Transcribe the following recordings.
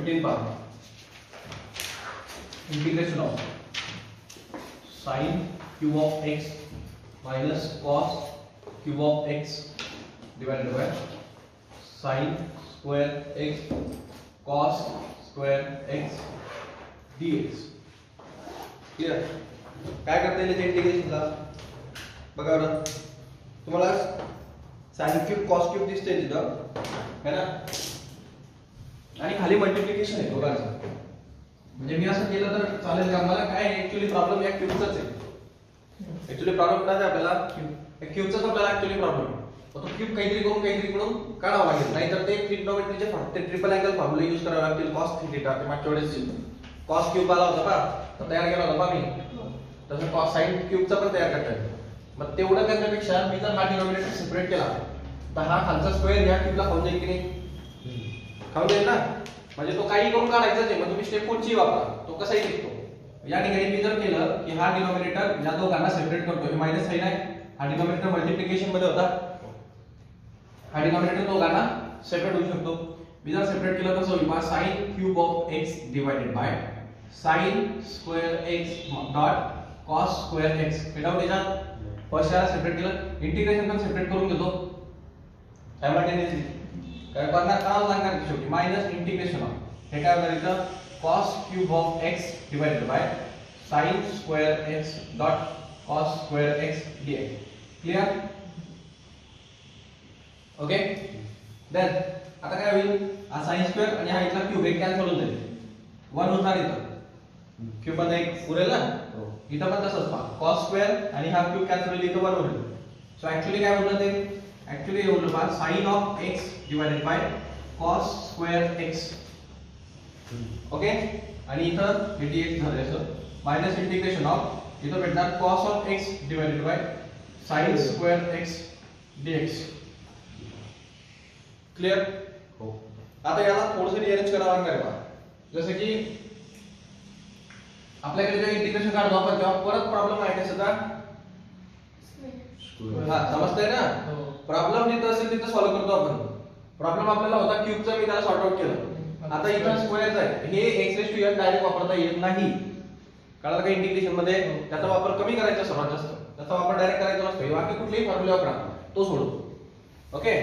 15 पहा integration of sin cube of x minus cos cube of x divided by sin square x cos square x dx. Clear? काय करता येईल त्या इंटिग्रेशनला? बघा बरं, तुम्हाला sin क्यूब cos क्यूब दिसतंय तिथं है ना, आणि खाली मल्टिप्लिकेशन आहे दोघांचं. म्हणजे मी असं केलं तर चालेल का? मला काय ऍक्च्युअली प्रॉब्लेम या क्यूबचाच आहे. ऍक्च्युअली प्रॉब्लेम काय आहे आपल्याला? या क्यूबचाच आपल्याला ऍक्च्युअली प्रॉब्लेम आहे. तो क्यूब काहीतरी करून काहीतरी करून काढावा लागेल, नाहीतर ते ट्रिग्नोमेट्रीचे ते ट्रिपल अँगल फॉर्म्युला यूज करावे लागतील. cos थीटा ते मागच्या वेळेस cos क्यूब आला होता का, तर तयार केला होता मी, तसं cos sin क्यूबचा पण तयार करता येईल. मग तेवढं करण्यापेक्षा मी जर हा डिनॉमिनेटर सेपरेट केला तर हा खालचा स्क्वेअर या क्यूबला खाऊन जाईल की नाही? खाऊन जाईल ना. म्हणजे तो काही करून काढायचाच आहे. मग तुम्ही स्टेप कोणची वापरा, तो कसाही निघतो. या ठिकाणी मी जर केलं की हा डिनॉमिनेटर या दोघांना सेपरेट करतो, हे मायनस साइन आहे, हा डिनॉमिनेटर मल्टिप्लिकेशन मध्ये होता, हा डिनॉमिनेटर दोघांना सेपरेट होऊ शकतो. मी जर सेपरेट केलं तर कसं होईल? sin cube of x divided by sin square x dot cos square x. हे डाऊट याच्यात फर्स्ट याला सेपरेट केलं, इंटिग्रेशन पण सेपरेट करून घेतो सायमल्टेनियसली. काय करणार? करावं लागणार की शेवटी मायनस इंटिग्रेशन ऑफ हे काय होणार इथं? cos cube of x divided by sin square x dot cos square x dx. Clear? Okay. Then आता काय होईल? हा sin स्क्वेअर आणि हा इथला क्यूब एक कॅन्सल होऊन जाईल, 1 होणार इथं. क्यूब मध्ये एक उरेल ना, इथं पण तसंच पहा, cos स्क्वेअर आणि हा क्यूब कॅन्सल होईल, इथं 1 उरेल. सो ऍक्च्युअली काय होणार ते? ऍक्च्युअली हे होईल पहा sin of x divided by cos square x. Okay. आणि इथं हे dx झालं असं, मायनस इंटिग्रेशन ऑफ इथं भेटणार cos of x divided by sin square x dx. Clear? हो. आता याला थोडंसं रिअरेंज करावं लागणार आहे पहा. जसं की आपल्याकडे जेव्हा इंटिग्रेशन काढतो आपण तेव्हा परत प्रॉब्लेम आहे का सगळा? हा, समजतंय ना? प्रॉब्लेम जिथं असेल तिथं सॉल्व्ह करतो आपण. प्रॉब्लेम आपल्याला होता क्यूबचा, मी त्याला सॉर्ट आउट केलं. आता इथं स्क्वेअरचा आहे, हे x⁴n डायरेक्ट वापरता येत नाही. कळलं का? इंटिग्रेशन मध्ये त्याचा वापर कमी करायचा सर्वात जास्त, त्याचा वापर डायरेक्ट करायचा नसतो. बाकी कुठलेही फॉर्म्युला वापरा, तो सोडतो. ओके.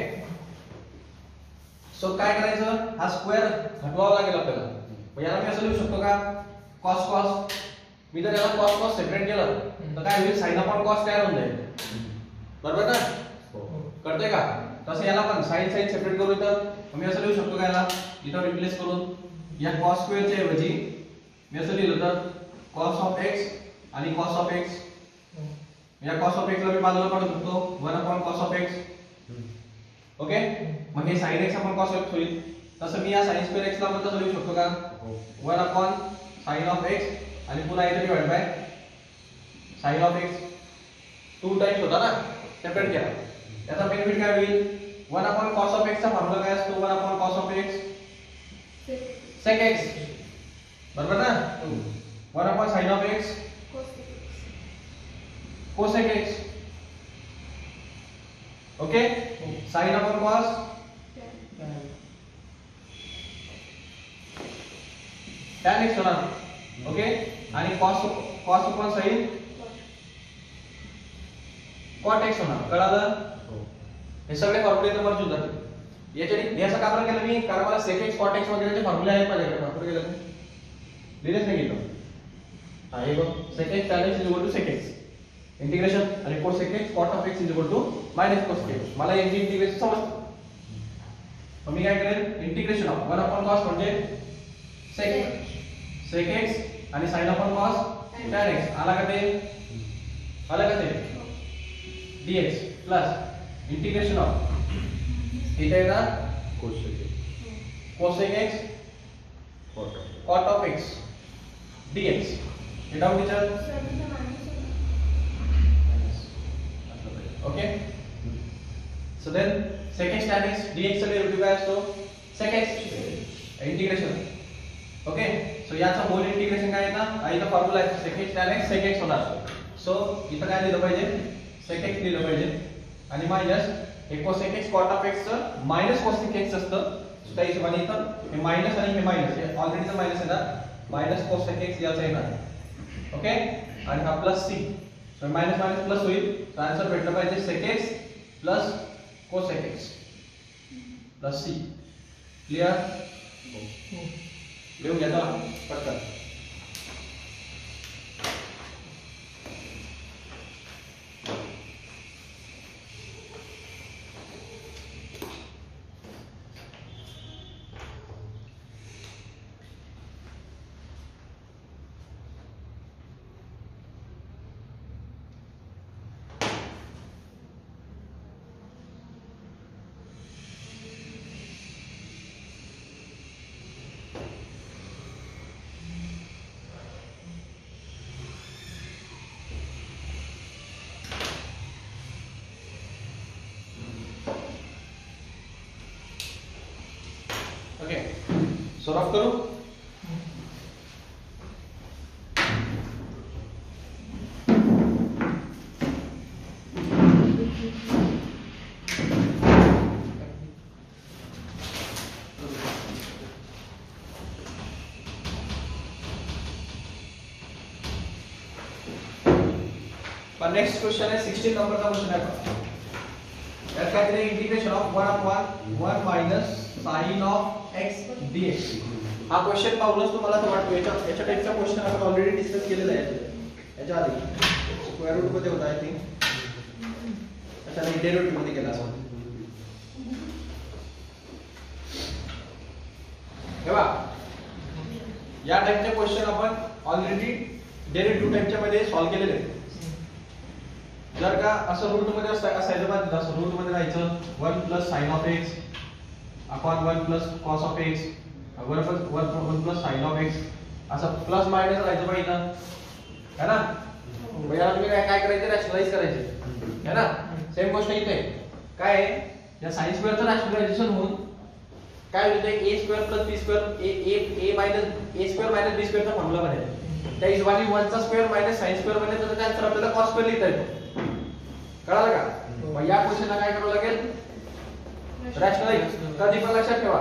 सो काय करायचं? हा स्क्वेअर घटवावा लागेल आपल्याला. मग याला मी असं लिहू शकतो का? cos cos. मी जर याला cos cos सेपरेट केलं तर काय होईल? sin अपॉन cos तयार होऊन जाईल. बरोबर ना? कळतंय का? तसं याला पण sin sin सेपरेट करू. तर मी असं लिहू शकतो का याला इथं रिप्लेस करून या cos स्क्वेअरच्या ऐवजी मी असं लिहिलं तर cos ऑफ x आणि cos ऑफ x. या cos ऑफ x ला मी बाजूला काढू शकतो, 1 upon cos of x. Okay. मग हे sin x upon cos x होईल. तसं मी या sin स्क्वेअर x ला पण तसं लिहू शकतो का? 1 अपॉन sin ऑफ x आणि पुन्हा इथे divide by sin of x. 2 times होता ना, सेपरेट केला. याचा बेनिफिट काय होईल? 1 अपॉन cos ऑफ x चा फॉर्म्युला काय असतो? 1 upon cos of x sec x. बरोबर ना? 1 upon sin of x cosec x. Okay. sin upon cos tan x होणार. ओके. आणि cos upon sin cot x होणार. कळालं? हे सगळे फॉर्म्युले इथं मर्ज होतात. याच्याने हे असं का बरं केलं मी? कारण मला sec x cot x वगैरेचे फॉर्म्युले आहेत माझ्याकडे. वापर केलं लिहिलेच नाही गेलो. हा हे बघ, sec x tan x sec x integration आणि cosec x cot of x minus cosec x. मला यांची इंटिग्रेशन समजतं. मग मी काय करेन? इंटिग्रेशन ऑफ 1 अपॉन cos म्हणजे sec x आणि sin upon cos tan x. आला का ते? आला का ते? dx प्लस इंटिग्रेशन ऑफ इथे येणार cosec x cot of x dx. हे doubt teacher? Okay. So then sec x tan x dx चा डेरिव्हेटिव्ह काय असतो? sec x integration. Okay. So याचा होल इंटिग्रेशन काय येतं? हा इथं फॉर्म्युला आहे sec x tan x sec x होणार. सो इथं काय लिहिलं पाहिजे? sec x लिहिलं पाहिजे आणि minus cosec x cot of x चं मायनस cosec x असतं, त्या हिशोबाने इथं हे मायनस आणि हे मायनस, हे ऑलरेडी मायनस येणार, मायनस cosec x याचा येणार. ओके, आणि हा plus c, so minus minus plus होईल. सो आन्सर भेटलं पाहिजे sec x plus cosec x plus c. Clear? लिहून घ्या चला पटकन. ओके, सॉल्व करू. पण नेक्स्ट क्वेश्चन आहे 16 नंबरचा क्वेश्चन आहे. यात काय दिले, integration of 1 upon 1 minus sine of x dx. हा क्वेश्चन पाहूनच तुम्हाला असं वाटतं याच्या टाइपचा क्वेश्चन आपण ऑलरेडी डिस्कस केलेला आहे याच्या आधी. स्क्वेअर रूट मध्ये होता आय थिंक, अच्छा नाही डेरिव्हेटिव्ह मध्ये केला असं. तेव्हा या टाइपचे क्वेश्चन आपण ऑलरेडी डेरिव्हेटिव्ह टाइपच्या मध्ये सॉल्व्ह केलेले आहेत. जर का असं रूट मध्ये असायचं बघा, असं रूट मध्ये राहायचं 1 plus sine of x upon 1 plus cos of x 1 plus sine of x, असं प्लस मायनस राहायचं बघा इथं, है ना. मग याला तुम्ही काय करायचं, रॅशनलाइज करायचे, है ना. सेम गोष्ट इथे काय आहे, या साइन स्क्वेअरचं रॅशनलायझेशन होऊन काय होतं, a square plus b square a minus a square minus b स्क्वेअरचा फॉर्म्युला बनेल. त्या हिशोबाने 1 चा स्क्वेअर मायनस साइन स्क्वेअर बनेल, तर त्याचा आन्सर आपल्याला cos स्क्वेअर लिहिता येतो. कळालं का? मग या क्वेश्चनला काय करावं लागेल, रॅशनलाइज. कधी पण लक्षात ठेवा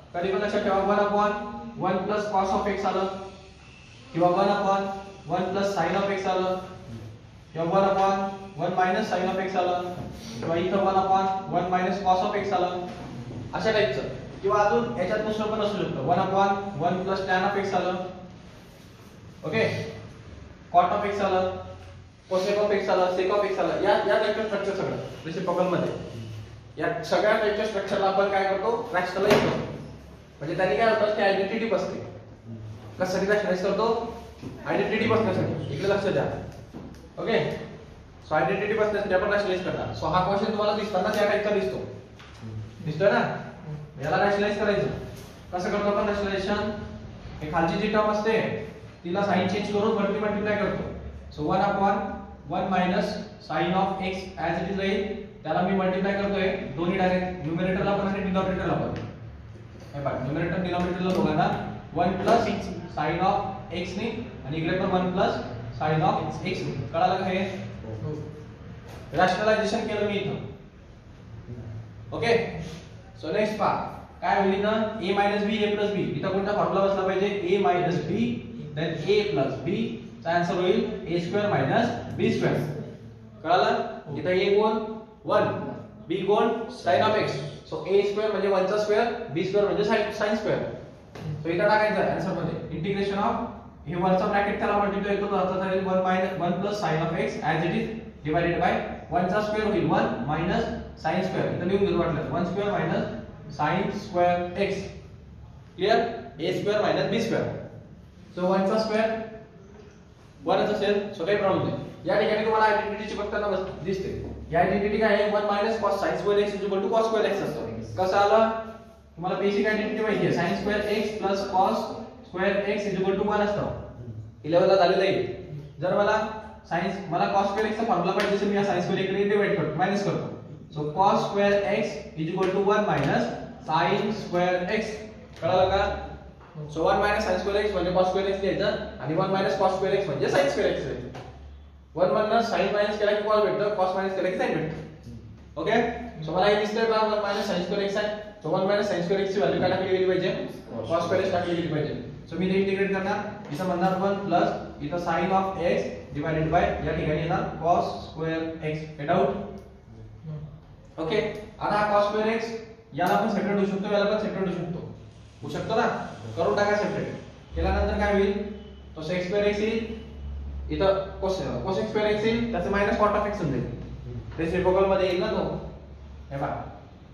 1 upon 1 plus cos of x आलं, किंवा 1 upon 1 plus sine of x आलं, किंवा 1 upon 1 minus sine of x आलं, किंवा इथं 1 upon 1 minus cos of x आलं, अशा टाइपचं. किंवा अजून याच्यात दुसरं पण असू शकतं, 1 upon 1 plus tan of x आलं, ओके, cot ऑफ x आलं, cosec ऑफ x आलं, sec ऑफ x आलं. या टाइपचं स्ट्रक्चर सगळं रेसिप्रोकल मध्ये, या सगळ्या टाइपच्या स्ट्रक्चरला आपण काय करतो, रॅशनलाइज करतो. म्हणजे त्याने काय होतं की आयडेंटिटी बसते. कशासाठी रॅशनलाइज करतो, आयडेंटिटी बसण्यासाठी. इकडे लक्ष द्या. ओके, सो आयडेंटिटी बसण्यासाठी आपण रॅशनलाइज करणार. सो हा क्वेश्चन तुम्हाला दिसताना त्या टाइपचा दिसतोय ना. याला रॅशनलाइज करायचं. कसं करतो आपण रॅशनलायझेशन, हे खालची जी टर्म असते तिला साइन चेंज करून वरती मल्टिप्लाय करतो. So 1 upon 1 minus sine of x as it is राहील, त्याला मी मल्टिप्लाय करतोय दोन्ही डायरेक्ट, न्यूमरेटरला पण आणि डिनॉमिनेटरला पण. हे पहा, न्यूमरेटर डिनॉमिनेटरला दोघांना 1 प्लस साइन ऑफ x ने, आणि इकडे पण 1 प्लस साइन ऑफ x ने. कळालं का हे? रॅशनलायझेशन केलं मी इथं. ओके, सो नेक्स्ट पहा काय होईल ना, a minus b a plus b. इथं कोणता फॉर्म्युला बसला पाहिजे, a minus b then a plus b चा आन्सर होईल a square minus b square. कळालं? इथं a कोण 1, b कोण sin of x. So a square म्हणजे 1 चा स्क्वेअर, b स्क्वेअर म्हणजे sin स्क्वेअर. सो इथं टाकायचं आन्सर मध्ये इंटिग्रेशन ऑफ हे वरचा ब्रॅकेट त्याला मल्टिप्लाय करतो, आता राहील 1 minus 1 plus sin of x as it is divided by 1 चा स्क्वेअर होईल 1 मायनस sin स्क्वेअर. इथं लिहून घेऊ वाटलं 1 square minus sin square x. Clear? a square minus b square. So 1 चा स्क्वेअर 1 च असेल, सो काही प्रॉब्लेम नाही. या ठिकाणी तुम्हाला आयडेंटिटीची बघताना दिसते. या आयडेंटिटी काय आहे, 1 minus cos sin square x equal to cos square x असतं. कसं आलं, तुम्हाला बेसिक आयडेंटिटी माहिती आहे, sin square x plus cos square x equal to 1 असतं. 11 ला झालेलं आहे. जर मला cos स्क्वेअर x चा फॉर्म्युला पाहिजे असेल, मी या sin स्क्वेअर x ने डिवाइड करतो, मायनस करतो. So cos square x equal to 1 minus sin square x. कळलं का? So 1 minus sin square x म्हणजे cos स्क्वेअर x लिहायचं, आणि 1 मायनस cos स्क्वेअर x म्हणजे sin स्क्वेअर x लिहायचं. 1 मधनं sin मायनस केला की cos भेटतं, cos मायनस केला की sin भेटतं. ओके, सो मला हे दिसतंय का 1 मायनस sin स्क्वेअर x आहे. So 1 minus sin square x ची व्हॅल्यू काय टाकली गेली पाहिजे cos स्क्वेअर x टाकली गेली पाहिजे. सो मी ते इंटिग्रेट करणार इथं म्हणणार 1 प्लस इथं sin of x divided by या ठिकाणी येणार cos स्क्वेअर x. हे डाऊट ओके. आता हा cos स्क्वेअर x याला पण सेपरेट होऊ शकतो याला पण सेपरेट होऊ शकतो ना. करून टाका सेपरेट. केल्यानंतर काय होईल तो sec स्क्वेअर x येईल इथं cos स्क्वेअर x येईल त्याचे मायनस cot ऑफ x होईल ते रेसिप्रोकल मध्ये येईल ना तो. हे पहा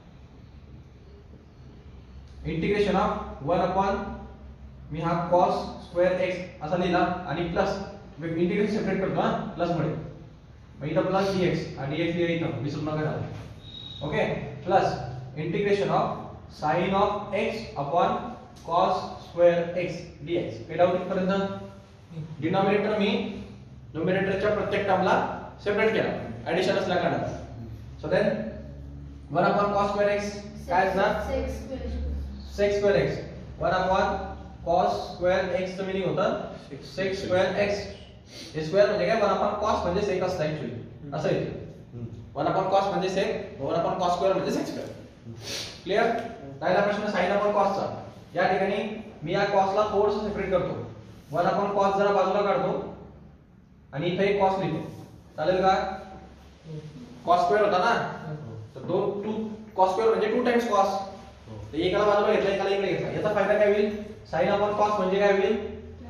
इंटिग्रेशन ऑफ 1 अपॉन मी हा cos स्क्वेअर x असा लिहिला आणि प्लस इंटिग्रेशन सेपरेट करतो हा प्लस मध्ये मग इथं प्लस dx आणि dx लिहिलं इथं विसरू नका झालं. Okay plus integration of sin of x upon cos square x dx. हे डाऊट इथपर्यंत डिनॉमिनेटर मी न्यूमरेटरच्या प्रत्येक टर्मला सेपरेट केला ऍडिशन असल्या कारणाने. So then 1 upon cos square x काय असणार sec square x 1 upon cos square x चं मीनिंग होतं sec स्क्वेअर x. हे स्क्वेअर म्हणजे काय 1 अपॉन cos म्हणजे sec असतं ऍक्च्युअली असं येते 1 अपॉन cos म्हणजे sec 1 अपॉन cos स्क्वेअर म्हणजे sec स्क्वेअर. क्लियर. राहिला प्रश्न sin अपॉन cos चा. या ठिकाणी मी या cos ला थोडंसं सेपरेट करतो 1 अपॉन cos जरा बाजूला काढतो आणि इथे एक cos लिहितो चालेल का. cos स्क्वेअर होता ना तर 2 cos स्क्वेअर म्हणजे 2 टाइम्स cos. तर एकाला बाजूला घेतला एकाला इकडे घेतला याचा फायदा काय होईल sin अपॉन cos म्हणजे काय होईल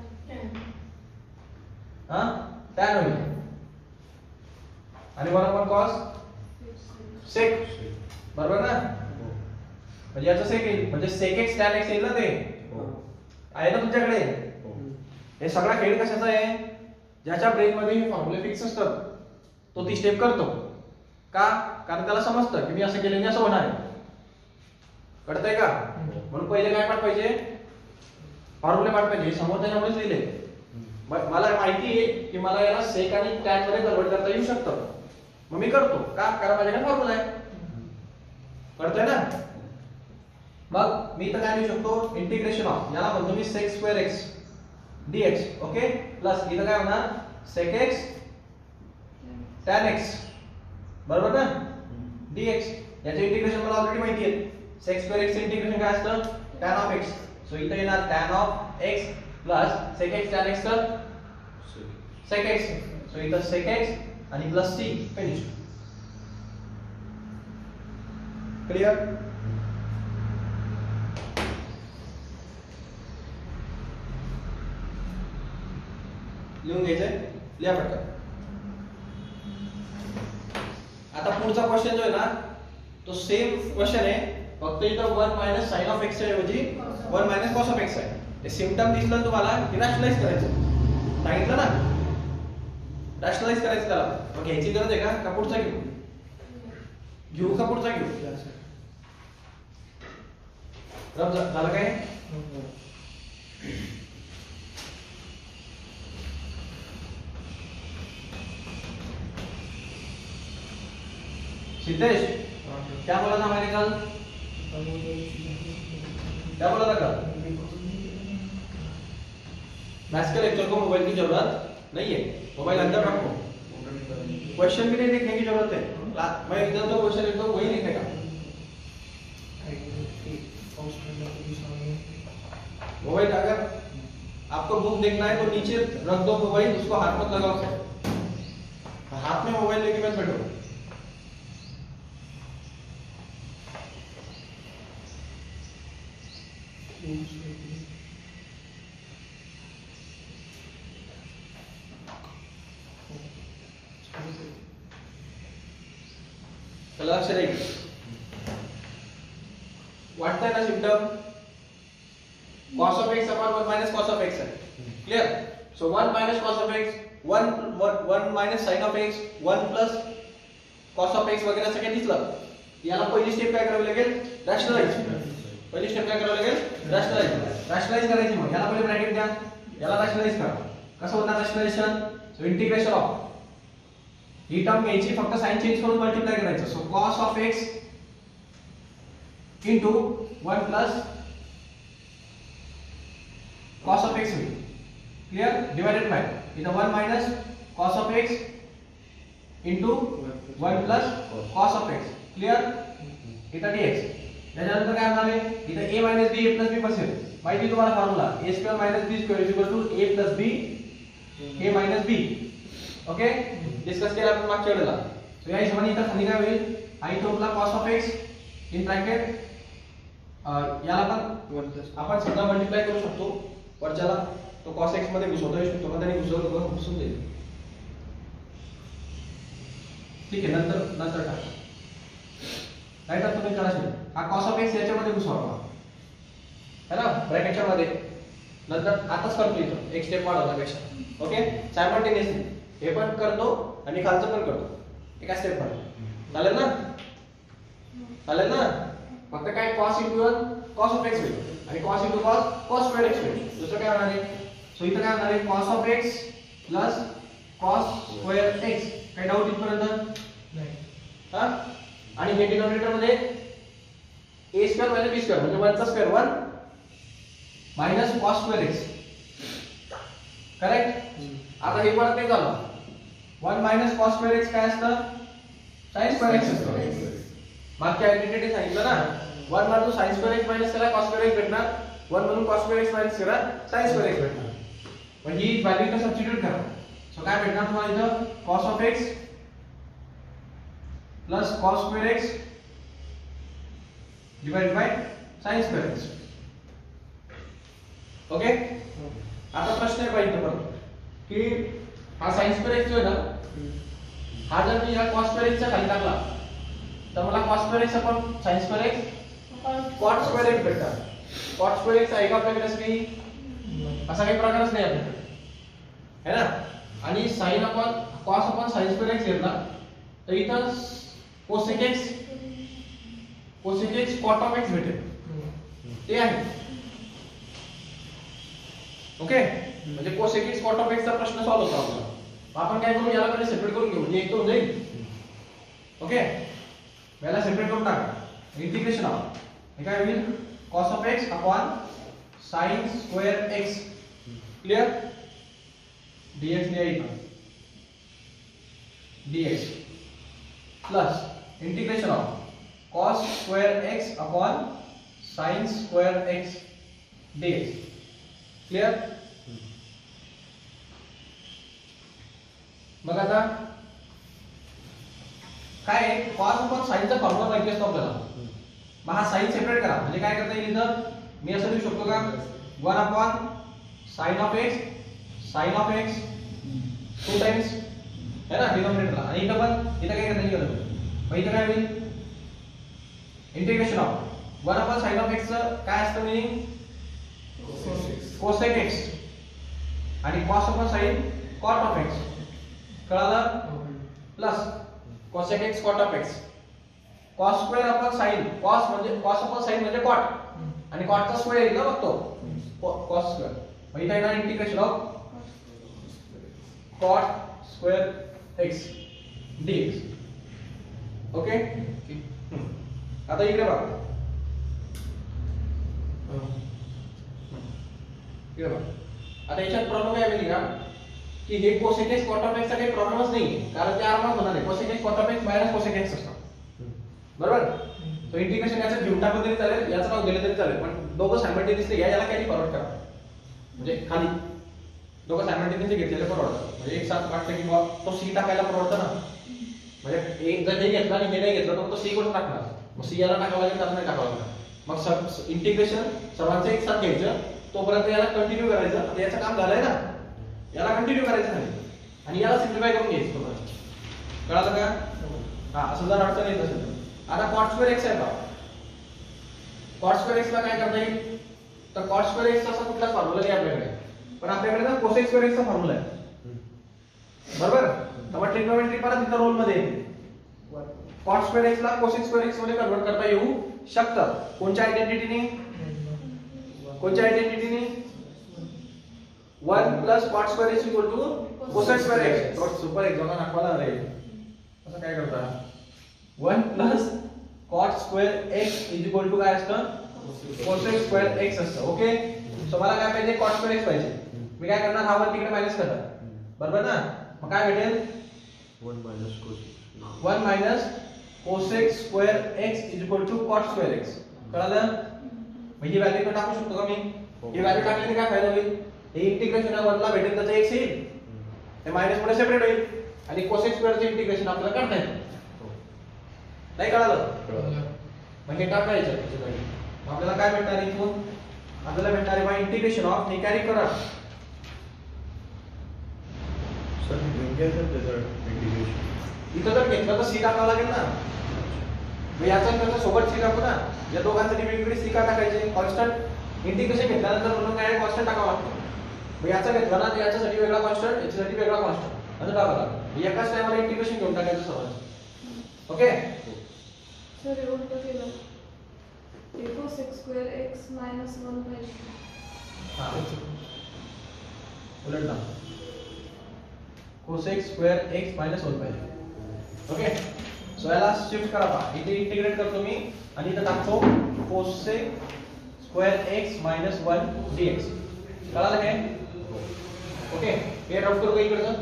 हां tan होईल आणि 1 अपॉन cos sec बरोबर ना. म्हणजे याचं sec येईल म्हणजे sec x tan x येईल ना ते आहे ना तुमच्याकडे. हे सगळा खेळ कशाचा आहे ज्याच्या ब्रेन मध्ये हे फॉर्म्युले फिक्स असतात तो ती स्टेप करतो का कारण त्याला समजतं की मी असं केल्याने असं होणार आहे. कळतंय का. म्हणून पहिले काय पाठ पाहिजे फॉर्म्युले पाठ पाहिजे समोर त्याच्यामुळेच लिहिले. मला माहिती आहे की मला याला sec आणि tan मध्ये कन्वर्ट करता येऊ शकतं मग मी करतो का कारण माझ्याकडे फॉर्म्युला आहे. कळतंय ना. मग मी इथं काय लिहू शकतो इंटिग्रेशन ऑफ याला म्हणतो मी sec square x dx. Okay plus इथं काय होणार sec x tan x बरोबर ना dx. याचे इंटिग्रेशन मला ऑलरेडी माहिती आहे sec स्क्वेअर x चे इंटिग्रेशन काय असतं tan ऑफ x. सो इथं येणार tan of x plus sec x tan x तर sec x. सो इथं sec x आणि प्लस c फिनिश. क्लियर. लिहून घ्यायचंय लिहा पटकन. आता पुढचा क्वेश्चन जो आहे ना तो सेम क्वेश्चन आहे फक्त इथं 1 मायनस sin ऑफ x च्या ऐवजी 1 मायनस cos ऑफ x आहे. हे सिम्पटम दिसलं तुम्हाला की रॅशनलाइज करायचं सांगितलं ना रॅशनलाइज करायचं त्याला. मग घ्यायची गरज आहे का पुढचा घेऊ का पुढचा घेऊ रब झालं काय. सिद्धेश क्या बोला था मैंने कल क्या बोला था कल मैथ्स के लेक्चर को मोबाइल की जरूरत नहीं है मोबाइल अंदर रखो क्वेश्चन भी नहीं लिखने की जरूरत है. मैं इधर जो क्वेश्चन लिखता हूँ वही लिखने का. मोबाइल अगर आपको बुक देखना है तो नीचे रख दो मोबाइल उसको हाथ मत लगाओ. हाथ में मोबाइल लेके मत बैठो. लक्ष राहील वाटतंय ना symptom cos of x upon 1 minus cos of x है clear. So 1 minus cos of x 1 minus sin of x 1 plus cos of x वगैरे सगळं दिसलं याला पहिली स्टेप काय करावी लागेल रॅशनलाइज. पहिली स्टेप काय करावी लागेल रॅशनलाइज करायची. मग याला पहिले ब्रॅकेट द्या याला रॅशनलाइज करा. कसं होणार रॅशनलायझेशन. सो इंटिग्रेशन ऑफ ही टर्म घ्यायची फक्त साइन चेंज करून मल्टिप्लाय करायचं. So cos of x into 1 plus cos of x होईल क्लियर डिवाइडेड बाय इथं 1 minus cos of x into 1 plus cos of x clear इथं dx त्याच्यानंतर काय होणार आहे इथे a minus b a plus b बसेल माहिती तुम्हाला formula a square minus b square is equal to a plus b a minus b okay discuss केला आपण मागच्या वेळेला सो या हिशोबाने इथे खाली काय होईल हा इथे आपला cos of x in bracket याला आपण समजा मल्टिप्लाय करू शकतो वरच्याला तो cos x मध्ये घुसवता येऊ शकतो मध्ये घुसवतो बघा घुसून देईल ठीक आहे नंतर टाका राईट आता तुम्ही करा हा cos ऑफ x याच्यामध्ये घुसवा है ना ब्रॅकेटच्या मध्ये नंतर आताच करतो इथं एक स्टेप वाढवण्यापेक्षा ओके सायमल्टेनियसली हे पण करतो आणि खालचं पण करतो एका स्टेप मध्ये चालेल ना फक्त काय cos into 1 cos of x होईल आणि cos into cos square x होईल दुसरं काय होणार आहे सो इथं काय होणार आहे cos of x plus cos square x काही डाऊट इथपर्यंत नाही हा आणि हे डिनॉमिनेटर मध्ये a square minus b square म्हणजे 1 चा square 1 minus cos square x correct आता हे परत नाही झालं 1 मायनस cos square x काय असतं sin square x असतं मागच्या आयडेंटिटी सांगितलं ना 1 म्हणून sin square x मायनस करा cos square x भेटणार 1 म्हणून cos square x मायनस करा sin square x भेटणार पण ही व्हॅल्यू इथं सबस्टिट्यूट करा सो काय भेटणार तुम्हाला इथं cos of x plus cos square x divided by sin square x okay आता प्रश्न आहे पाहिजे पण की हा sin square x जो आहे ना हा जर मी या cos square x च्या खाली टाकला तर मला cos square x आपण sin square x cot square x भेटणार cot square x आहे का आपल्याकडे काही असा काही प्रकारच नाही आपल्याकडे है ना आणि sin आपण cos आपण sin square x घेतला तर इथं cosec x cot of x भेटेल ते आहे ओके म्हणजे cosec x cot of x चा प्रश्न सॉल्व होता आपला आपण काय करू याला पहिले सेपरेट करून घेऊ म्हणजे एक तो जाईल ओके याला सेपरेट करून टाका इंटिग्रेशन ऑफ हे काय होईल cos of x upon sin square x clear dx लिहा dx plus integration of cos square x upon sin square x dx clear मग आता काय cos upon sin चा फॉर्म्युला माहिती असतो आपल्याला मग हा sin सेपरेट करा म्हणजे काय करता येईल इथं मी असं लिहू शकतो का 1 upon sin of x 2 times है ना डिनॉमिनेटरला आणि इथं पण इथं काय करता येईल मग इथं काय होईल integration of 1 upon sin of x चं काय असतं मीनिंग cosec x आणि cos upon sin cot of x कळालं plus cosec x cot of x cos square upon sin cos upon sin म्हणजे cot आणि cot चा स्क्वेअर येईल ना बघतो cos स्क्वेअर मग इथे येणार integration of cot square x dx okay आता इकडे बघा इकडे बघा आता याच्यात प्रॉब्लेम काय माहिती का की हे cosec x cot of x चा काही प्रॉब्लेमच नाही कारण ते आरामात होणार आहे cosec x cot of x minus cosec x असतं बरोबर तो इंटिग्रेशन याचं घेऊन टाकलं तरी चालेल याचं नाव दिलं तरी चालेल पण दोघं सायमल्टेनियसली याला कॅरी फॉरवर्ड करा म्हणजे खाली दोघं सायमल्टेनियसली घेतलेले परवडतं म्हणजे एक साथ वाटतं की तो सी टाकायला परवडतं ना म्हणजे एक जर हे घेतला आणि हे नाही घेतला तर तो सी कडून टाकणार मग सी याला टाकावं लागेल त्याला नाही टाकावं लागेल मग इंटिग्रेशन सर्वांचं एक साथ घ्यायचं तोपर्यंत याला कंटिन्यू करायचं आता याचं काम झालंय ना याला कंटिन्यू करायचं खाली आणि याला सिम्प्लिफाय करून घ्यायचं तोपर्यंत कळालं का हा असं जर अडचण येत असेल आता cot square x आहे का cot square x ला काय करता येईल तर cot square x असा कुठलाच फॉर्म्युला नाही आपल्याकडे पण आपल्याकडे ना cosec square x चा फॉर्म्युला आहे बरोबर तर मग ट्रिग्नोमेट्री परत इथं रोल मध्ये cot square x ला cosec square x मध्ये कन्वर्ट करता येऊ शकतं कोणत्या आयडेंटिटीने 1 plus cot square x equal to cosec square x dot super एक जमा दाखवायला रे असं काय करता 1 plus cot square x is equal to काय असतं cosec square x असतं ओके सो मला काय पाहिजे cot square x पाहिजे मी काय करणार हा वर तिकडे मायनस करणार बरोबर ना मग काय भेटेल 1 minus cosec square x is equal to cot square x कळलं? मग ही व्हॅल्यू पण टाकू शकतो का मी? ही व्हॅल्यू टाकल्याने काय फायदा होईल? हे इंटिग्रेशन 1 ला भेटेल त्याचा x येईल, हे मायनस पुढे सेपरेट होईल आणि cos x स्क्वेअरचे इंटिग्रेशन आपल्याला काढता येईल. नाही कळालं? मग हे टाकायचं त्याच्याकडे. मग आपल्याला काय भेटणार इथून? आपल्याला भेटणार आहे बाय इंटिग्रेशन ऑफ, हे कॅरी करा. सर घेतलं त्याचं इंटिग्रेशन इथं जर घेतलं तर सी टाकावं लागेल ना. मग याचा त्याच्या सोबत सी टाकू ना. या दोघांसाठी वेगवेगळी सी का टाकायची? कॉन्स्टंट इंटिग्रेशन घेतल्यानंतर म्हणून काय कॉन्स्टंट टाकावं लागतं. मग याचा घेतला ना तर याच्यासाठी वेगळा कॉन्स्टंट, याच्यासाठी वेगळा कॉन्स्टंट असं टाकावं लागतं. एकाच टायमाला इंटिग्रेशन घेऊन टाकायचं सहज. ओके? सर हे उलट केलं. cos x square x minus 1 पाहिजे. हां. उलट ना. cos x square x minus 1 पाहिजे. ओके? सो याला शिफ्ट करा पहा. इथे इंटिग्रेट करतो मी आणि इथे टाकतो cos square x minus 1 dx. कळालं काय? ओके? हे रफ करू का इकडचं?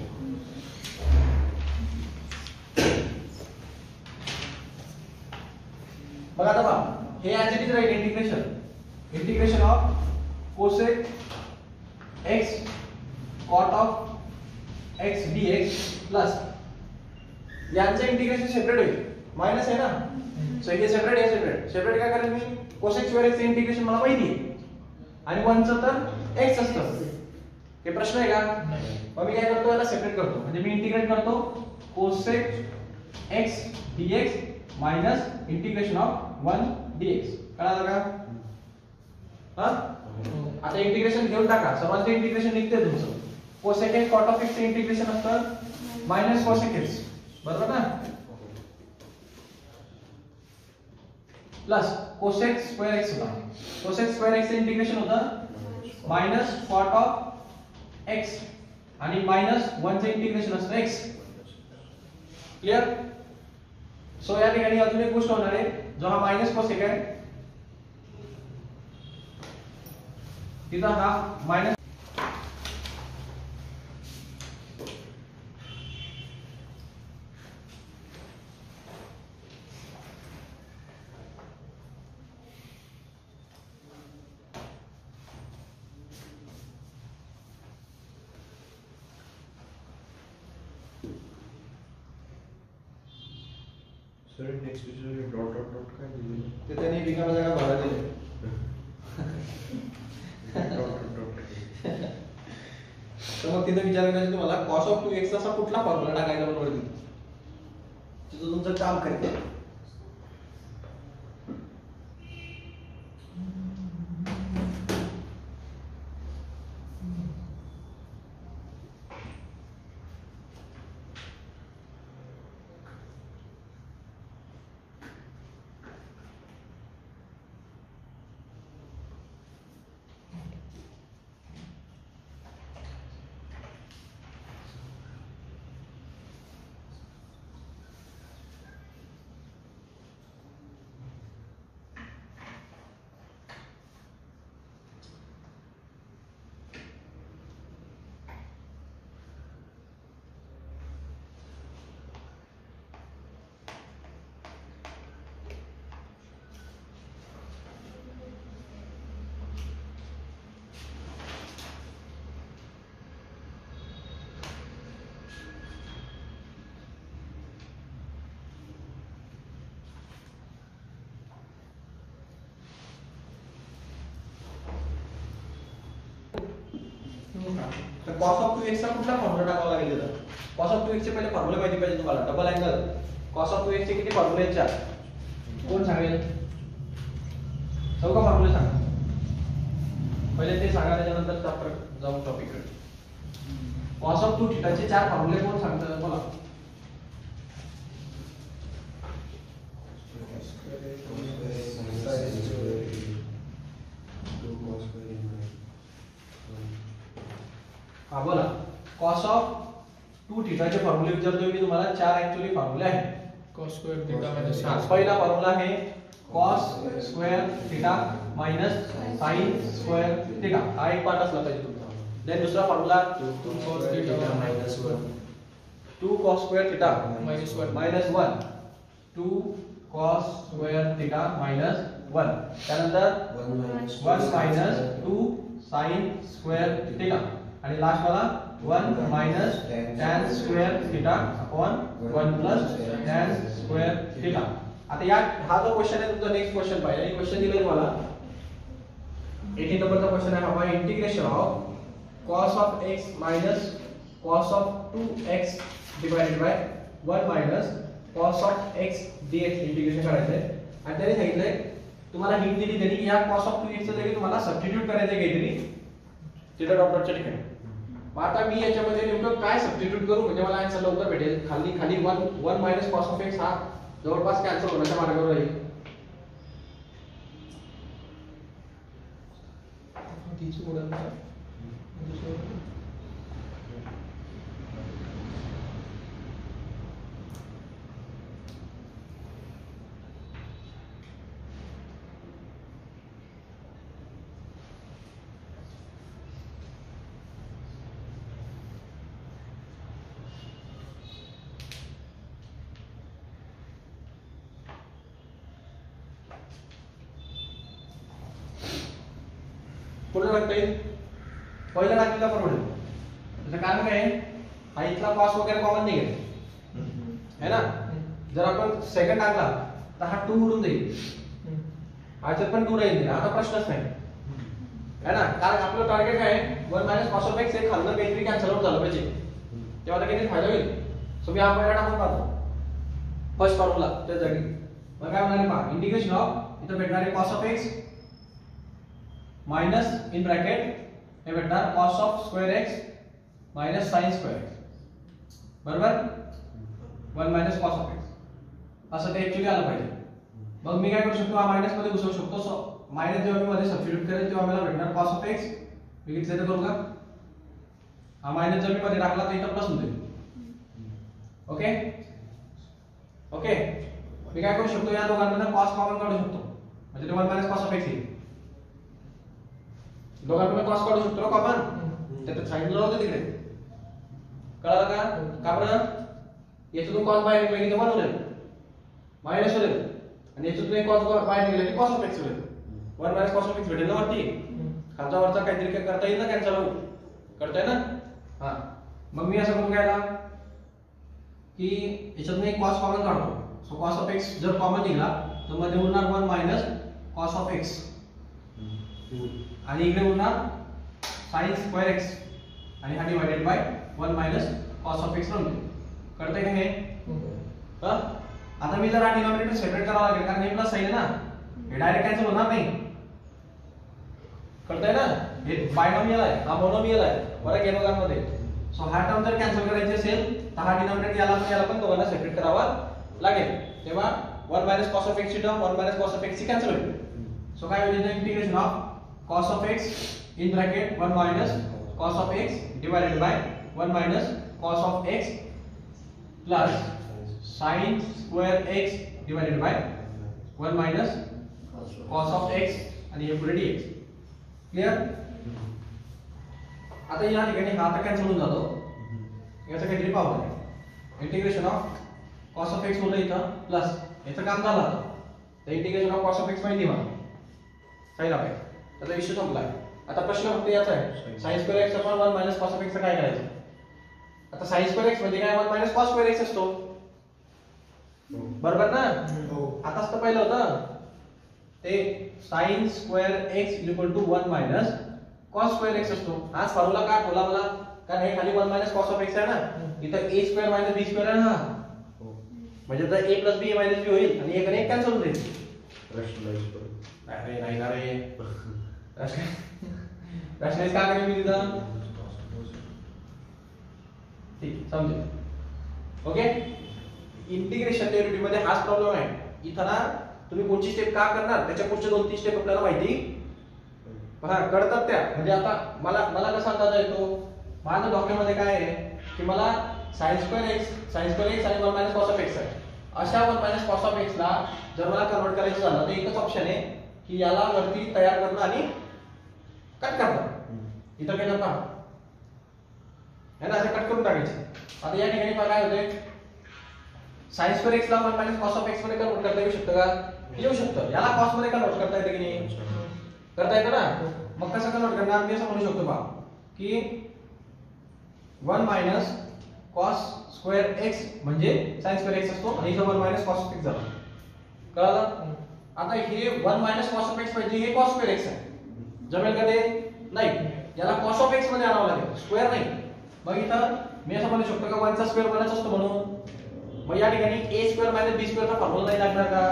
बघा आता पहा. हे ॲज इट इज राहील integration of cosec x cot of x dx plus यांचं इंटिग्रेशन सेपरेट होईल. मायनस आहे ना, सो हे सेपरेट आहे, सेपरेट काय करेल मी? cosec स्क्वेअर x चे इंटिग्रेशन मला माहिती आहे आणि 1 चं तर x असतं. हे प्रश्न आहे का? मग मी काय करतो, याला सेपरेट करतो. म्हणजे मी इंटिग्रेट करतो cosec x dx minus integration of 1 dx. कळालं का? हा? आता इंटिग्रेशन घेऊन टाका. सर्वांचं इंटिग्रेशन निघते तुमचं. cosec x cot of x चे इंटिग्रेशन असतं मायनस cosec x. बरोबर ना? प्लस cosec स्क्वेअर x होता. cosec स्क्वेअर x चे इंटिग्रेशन होतं मायनस cot of x आणि मायनस 1 चे इंटिग्रेशन असतं x. क्लियर? सो या ठिकाणी अजून एक गोष्ट होणार आहे, जो हा मायनस cosec आहे तिथं हा मायनस सर नेक्स्ट विषय डॉट डॉट डॉट काय दिलेलं ते त्यांनी रिकाम्या जागा भरा दिले. डॉट डॉट डॉट तर मग तिथे विचारायचं तुम्हाला cos of 2x चा असा कुठला फॉर्म्युला टाकायचा म्हणून वरती, तिथं तुमचं काम करते. तर cos of 2x चा कुठला फॉर्म्युला टाकावा लागेल तिथं? cos of 2x चे पहिले फॉर्म्युला माहिती पाहिजे तुम्हाला. Double angle cos of 2x चे किती फॉर्म्युले आहेत? 4. कोण सांगेल? चौका फॉर्म्युला सांगा. पहिले ते सांगा, त्याच्यानंतर आपण जाऊ टॉपिककडे. cos of 2 θ चे 4 फॉर्म्युले कोण सांगतं मला? हा बोला. cos of 2 θ चे फॉर्म्युले विचारतोय मी तुम्हाला. 4 ऍक्च्युअली फॉर्म्युले आहेत. cos स्क्वेअर थीटा मायनस पहिला फॉर्म्युला आहे cos square theta minus sin square theta. हा एक पार्ट असला पाहिजे तुमचा. देन दुसरा formula 2 cos theta minus 1 2 cos square theta minus 1 minus 1 2 cos square theta minus 1 त्यानंतर 1 minus 1 minus 2 sine square theta आणि लास्ट वाला 1 minus tan square theta upon 1 plus tan square theta. आता या हा जो क्वेश्चन आहे तुमचा नेक्स्ट क्वेश्चन पाहिजे. हे क्वेश्चन दिलेलं मला 18 नंबरचा क्वेश्चन आहे हा. Integration of cos of x minus cos of 2x divided by 1 minus cos of x dx integration करायचं आहे. आणि त्याने सांगितलंय तुम्हाला हिंट दिली त्यांनी या cos of 2x च्या जागी तुम्हाला सबस्टिट्यूट करायचं आहे काहीतरी तिथे डॉट डॉटच्या ठिकाणी. मग आता मी याच्यामध्ये नेमकं काय सबस्टिट्यूट करू म्हणजे मला आन्सर लवकर भेटेल. खाली खाली 1 मायनस cos of x हा जवळपास कॅन्सल होण्याच्या मार्गावर राहील. तीच उडाल पुढे लागता येईल पहिला टाकलेला परवडेल. त्याचं कारण काय आहे हा इथला कॉस वगैरे कॉमन नाही आहे ना. जर आपण सेकंड टाकला तर हा 2 उडून जाईल. ह्याच्यात पण 2 राहील. आता प्रश्नच नाही है ना. कारण आपलं टार्गेट काय आहे 1 मायनस cos of x हे खालनं काहीतरी कॅन्सल आउट झालं पाहिजे तेव्हा आता किती फायदा होईल. सो मी हा पहिला टाकून पाहतो फर्स्ट फॉर्म्युला त्या जागी. मग काय होणार आहे पहा इंटिग्रेशन ऑफ इथं भेटणार आहे cos of x minus in bracket हे भेटणार cos of square x minus sin square x बरोबर 1 माइनस cos of x असं ते ऍक्च्युअली आलं पाहिजे. मग मी काय करू शकतो हा माइनस मध्ये घुसवू शकतो. सो माइनस जेव्हा मी मध्ये सबस्टिट्यूट करेल तेव्हा मला भेटणार cos of x. मी घेतले तर करू का हा माइनस जर मी मध्ये टाकला तर इथं प्लस होईल. ओके ओके मी काय करू शकतो या दोघांमध्ये cos कॉमन काढू शकतो म्हणजे ते 1 माइनस cos of x येईल. दोघांमध्ये cos काढू शकतो कॉमन त्यात सांगितलं होतं तिकडे कळलं का. का बरं याच्यातून cos बाहेर निघाला की ते 1 होईल मायनस होईल आणि याच्यातून एक cos बाहेर निघाला की cos of x होईल. 1 मायनस cos of x भेटेल ना वरती. खालचा वरचा काहीतरी काय करता येईल ना कॅन्सल होऊ करता येईल ना. हा मग मी असं करून काय आला की याच्यातून एक cos कॉमन काढतो. सो cos of x जर कॉमन निघाला तर मध्ये उरणार 1 मायनस cos of x आणि इकडे उरणार sin स्क्वेअर x आणि हा divided by 1 minus cos of x म्हणून कळतंय का हे. आता मी जर हा डिनॉमिनेटर सेपरेट करावा लागेल कारण हे प्लस साइन आहे ना हे डायरेक्ट कॅन्सल होणार नाही. कळतंय ना हे बायनॉमियल आहे हा मोनोमियल आहे फरक आहे दोघांमध्ये. सो हा टर्म जर कॅन्सल करायची असेल तर हा डिनॉमिनेटर याला पण दोघांना सेपरेट करावा लागेल. तेव्हा 1 मायनस cos of x ची term 1 minus cos of x ची कॅन्सल होईल. सो काय होईल integration of cos of x in bracket 1 minus cos of x divided by 1 minus cos of x plus sin square x divided by 1 minus cos of x आणि हे पुढे dx. Clear. आता या ठिकाणी हा आता कॅन्सल होऊन जातो. याचं काहीतरी पाहू नये integration of cos of x होतं इथं प्लस याचं काम झालं आता. तर integration of cos of x माहिती मला साइन ऑफ x त्याचा विषय संपलाय. आता प्रश्न फक्त याचा आहे sin square x upon 1 minus cos of x काय करायचं. आता sin square x म्हणजे काय 1 मायनस cos square x असतो बरोबर ना. आताच तर पहिलं होतं ते sin square x equal to 1 minus cos square x असतो. हाच फॉर्म्युला का ठेवला मला कारण हे खाली 1 मायनस cos of x आहे ना इथं a square minus b square आहे ना म्हणजे तर a plus b minus b होईल आणि एक आणि एक कॅन्सल होईल. रॅशनलाइज करू. अरे नाही ना रे रॅशनलाइज का करेल मी तिथं ठीक समजेल. ओके इंटिग्रेशन डेरिव्हेटिव्ह मध्ये हाच प्रॉब्लेम आहे. इथं ना तुम्ही कोणची स्टेप का करणार त्याच्या पुढच्या 2-3 स्टेप आपल्याला माहिती पहा कळतात त्या. म्हणजे आता मला कसा अंदाज येतो माझ्या डॉक्युमेंटमध्ये काय आहे की मला sin square x आणि 1 मायनस cos of x आहे. अशा 1 मायनस cos of x ला जर मला कन्वर्ट करायचं झालं तर एकच ऑप्शन आहे की याला वरती तयार करणं आणि कट करणं. इथं काय करता है ना असं कट करून टाकायचं. आता या ठिकाणी काय होतंय sin square x ला 1 मायनस cos of x मध्ये कन्वर्ट करता येऊ शकतं का येऊ शकतं. याला कॉस मध्ये कन्वर्ट करता येतं की नाही? करता येतं ना. मग कसं कन्वर्ट करणार? मी असं म्हणू शकतो बा की 1 मायनस कॉस स्क्वेअर एक्स म्हणजे साइन स्क्वेअर एक्स असतो आणि इथं 1 मायनस कॉस एक्स झाला. कळलं? आता हे 1 मायनस कॉस ऑफ एक्स पाहिजे, हे कॉस स्क्वेअर एक्स आहे. जमेल का ते? नाही. याला कॉस ऑफ एक्स मध्ये आणावं लागेल, स्क्वेअर नाही. मग इथं मी असं म्हणू शकतो का 1 चा स्क्वेअर 1च असतो म्हणून. मग या ठिकाणी a square minus b square चा फॉर्म्युला नाही लागणार का?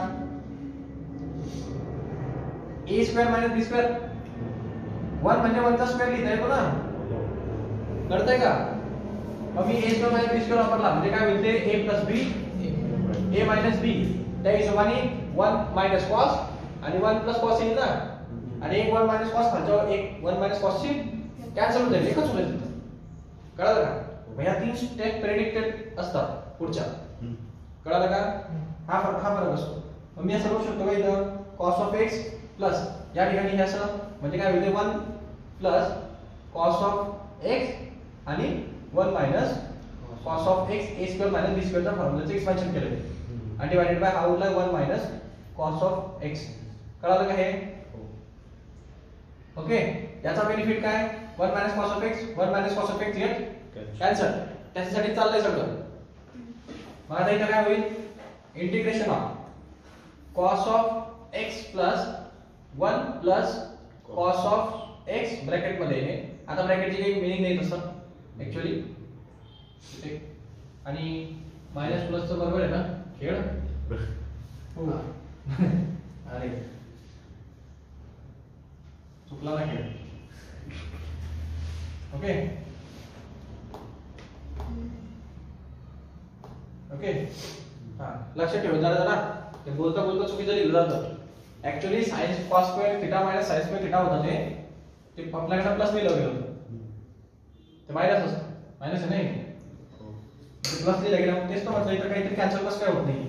a square minus b square 1 म्हणजे 1 चा स्क्वेअर लिहिता येतो ना. कळतंय का? मग मी a square minus b square वापरला म्हणजे काय होईल ते a plus b a minus b. त्या हिशोबाने 1 मायनस कॉस आणि 1 प्लस कॉस येईल ना. आणि एक 1 मायनस कॉस खालच्यावर एक 1 मायनस कॉस ची कॅन्सल होऊन जाईल, एकच होईल. कळलं का? मग या 3 स्टेप प्रेडिक्टेड असतात पुढच्या. कळलं का? हा फरक असतो. मग मी असं करू शकतो का इथं कॉस ऑफ एक्स प्लस या ठिकाणी हे असं म्हणजे काय होईल 1 प्लस कॉस ऑफ एक्स आणि 1 minus cos of x a square minus b square चा फॉर्म्युलाचं एक्सपान्शन केलं आणि डिवाइडेड बाय हा उरला 1 मायनस कॉस ऑफ एक्स. कळलं का हे? ओके. याचा बेनिफिट काय? 1 minus cos of x 1 minus cos of x get cancel. त्याच्यासाठी चाललंय सगळं. मग आता इथं काय होईल? Integration of cos of x plus 1 plus cos of x bracket मध्ये. आता ब्रॅकेटची काही मीनिंग नाही तसं ऍक्च्युअली. आणि मायनस प्लसचं बरोबर आहे ना खेळ? हो. अरे चुकला ना खेळ. Okay okay. हा लक्षात ठेवा जरा ते बोलता बोलता चुकीचं लिहिलं जातं. Actually sine cos square theta minus sine square theta होता ते आपल्याकडे प्लस लिहिलं गेलं ते मायनस असतं. मायनस आहे नाही प्लस लिहिलं गेलं. तेच तर म्हटलं इथं काहीतरी कॅन्सल कसं काय होत नाही.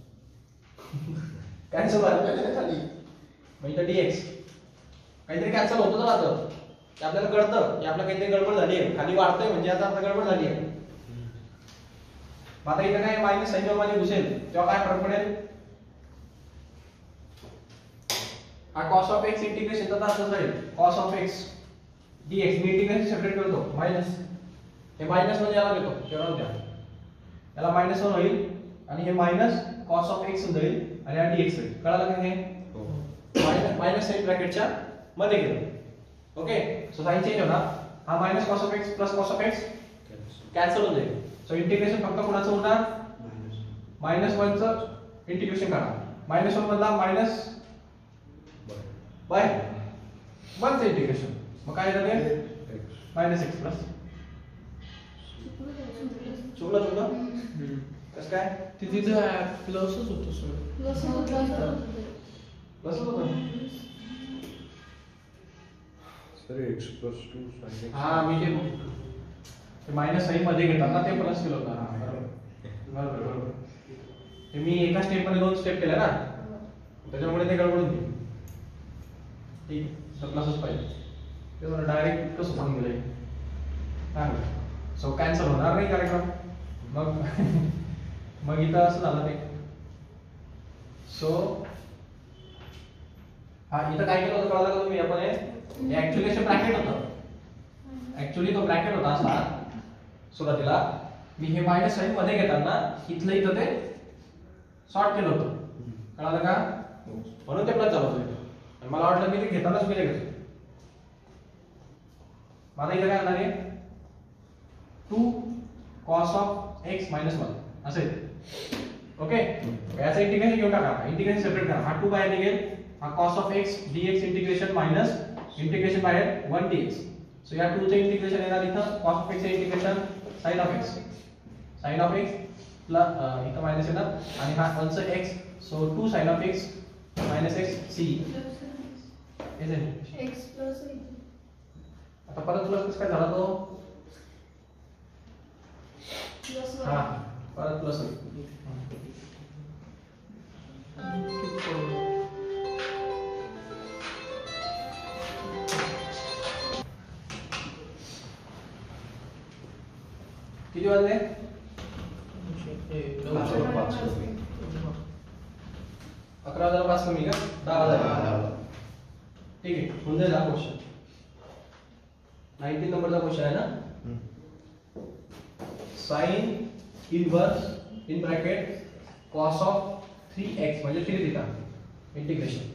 कॅन्सल झालं खाली. मग इथं dx काहीतरी कॅन्सल होतं ना. आता ते आपल्याला कळतं की आपलं काहीतरी गडबड झाली आहे. खाली वाढतंय म्हणजे आता गडबड झाली आहे. आता इथं काय मायनस साइन जेव्हा मध्ये घुसेल तेव्हा काय फरक पडेल? हा cos ऑफ x इंटिग्रेशन तर असंच राहील. cos ऑफ x dx मी इंटिग्रेशन सेपरेट करतो मायनस. हे मायनस म्हणजे याला घेतो केवढा द्या. याला मायनस 1 होईल आणि हे मायनस cos ऑफ x होईल आणि हा dx होईल. कळालं का हे? मायनस मायनस साइन ब्रॅकेटच्या मध्ये गेलो. ओके. सो साइन चेंज होणार. हा minus cos of x plus cos of x cancel होऊन जाईल. सो इंटिग्रेशन फक्त कोणाचं होणार? -1 चं इंटिग्रेशन करा. -1 मधला मायनस बाय 1 चं इंटिग्रेशन. मग काय झाले? -x प्लस चुकलं कसं काय? ते तिथं प्लसच होतं सर. प्लस प्लस होतं. Sir x plus 2 sin x. हा मी ते मायनस साइन मध्ये घेतात ना ते प्लस केलं होतं. हा बरोबर बरोबर. ते मी एका स्टेप मध्ये 2 स्टेप केल्या ना त्याच्यामुळे ते गडबडून गेली. ठीक तर प्लसच पाहिजे. ते जरा डायरेक्ट कसं सांगून गेलंय. सो कॅन्सल होणार नाही कार्यक्रम. मग इथं असं झालं ते. सो हा इथं काय केलं होतं कळलं का तुम्ही? आपण हे ऍक्च्युअली असे ब्रॅकेट होतं. ऍक्च्युअली तो ब्रॅकेट होता असा सुरुवातीला. मी हे मायनस साइन मध्ये घेताना इथलं इथं ते सॉर्ट केलं होतं. कळलं का? म्हणून ते प्लस झालं होतं. आणि मला वाटलं मी ते घेताना चुकीचं घेतो. मला इथं काय होणार आहे? 2 cos ऑफ x - 1 असं आहे. ओके. याचं इंटिग्रेशन घेऊन टाका. इंटिग्रेशन सेपरेट करा. हा 2 बाहेर निघेल. हा cos of x dx integration minus integration बाहेर 1 dx. सो या 2 चे इंटिग्रेशन येणार इथं cos ऑफ x चे integration sin of x. sin of x plus इथं मायनस येणार आणि हा 1 चा x. So 2 sin of x - x c x plus आता परत प्लस कसं काय झाला तो? प्लस हा परत प्लस होईल. किती वाजले? 5 वाजले. 11,005 कमी का 10,000. ठीक आहे, होऊन जाईल हा क्वेश्चन. 19 नंबरचा क्वेश्चन आहे ना. Sine inverse in bracket cos of 3x म्हणजे 3 थिटा इंटिग्रेशन.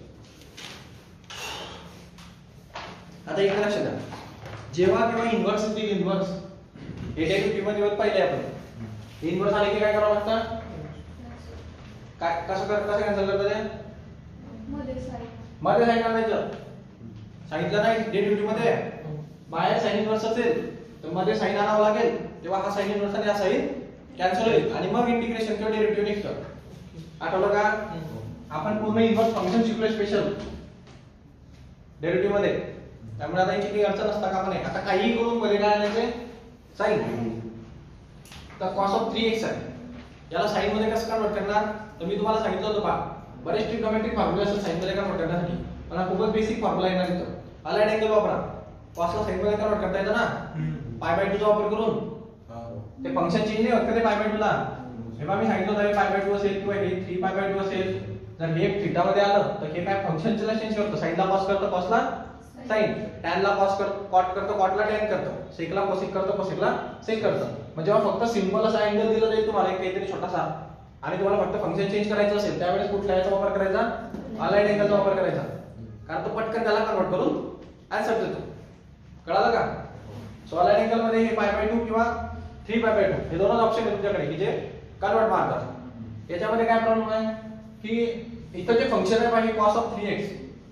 आता एक लक्षात द्या, जेव्हा केव्हा इनवर्स येतील, इनवर्स हे डेरिव्हेटिव्ह मध्ये होत पाहिले आपण. इनवर्स आले की काय करावं लागतं, काय कसं कॅन्सल करता ते मध्ये साईन मध्ये साइन आणायचं. सांगितलं नाही डेरिव्हेटिव्ह मध्ये बाहेर साइन इनवर्स असेल तर मध्ये साइन आणावं लागेल, तेव्हा हा साइन इनवर्स आणि हा साइन कॅन्सल होईल आणि मग इंटिग्रेशन किंवा डेरिव्हेटिव्ह निघतं. आठवलं का, आपण पूर्ण इनवर्स फंक्शन शिकलोय स्पेशल डेरिव्हेटिव्ह मध्ये. त्यामुळे आता याची काही अडचण असता कामा नाही. आता काही करून मध्ये काय आणायचे, साइन. तर cos ऑफ 3x आहे, याला साइन मध्ये कसं कन्वर्ट करणार, तर मी तुम्हाला सांगितलं होतं पहा, बरेच ट्रिग्नोमेट्रिक फॉर्म्युले असतात साइन मध्ये कन्वर्ट करण्यासाठी, पण हा खूपच बेसिक फॉर्म्युला येणार इथं. अलाइड अँगल वापरा, cos ला साइन मध्ये कन्वर्ट करता येतं ना, π/2 चा वापर करून. ते फंक्शन चेंज नाही होत का ते π/2 ला. हे पहा मी सांगितलं होतं π/2 असेल किंवा हे 3π/2 असेल, जर हे थीटा मध्ये आलं तर हे काय फंक्शनला चेंज करतो, साइन ला cos करतो, cos ला साइन, tan ला cos करतो, cot करतो, cot ला tan करतो, sec ला cosec करतो, cosec ला sec करतो. म्हणजे जेव्हा फक्त सिंपल असा अँगल दिला जाईल तुम्हाला काहीतरी छोटासा आणि तुम्हाला फक्त फंक्शन चेंज करायचं असेल, त्यावेळेस कुठल्या याचा वापर करायचा, अलाइड अँगलचा वापर करायचा, कारण तो पटकन त्याला कन्वर्ट करून आन्सर देतो. कळालं का. सो अलाइड अँगल मध्ये हे π/2 किंवा 3π/2 हे दोनच ऑप्शन आहेत तुमच्याकडे की जे कन्वर्ट मारतात. याच्यामध्ये काय प्रॉब्लेम आहे की इथं जे फंक्शन आहे पाहिजे cos of 3x,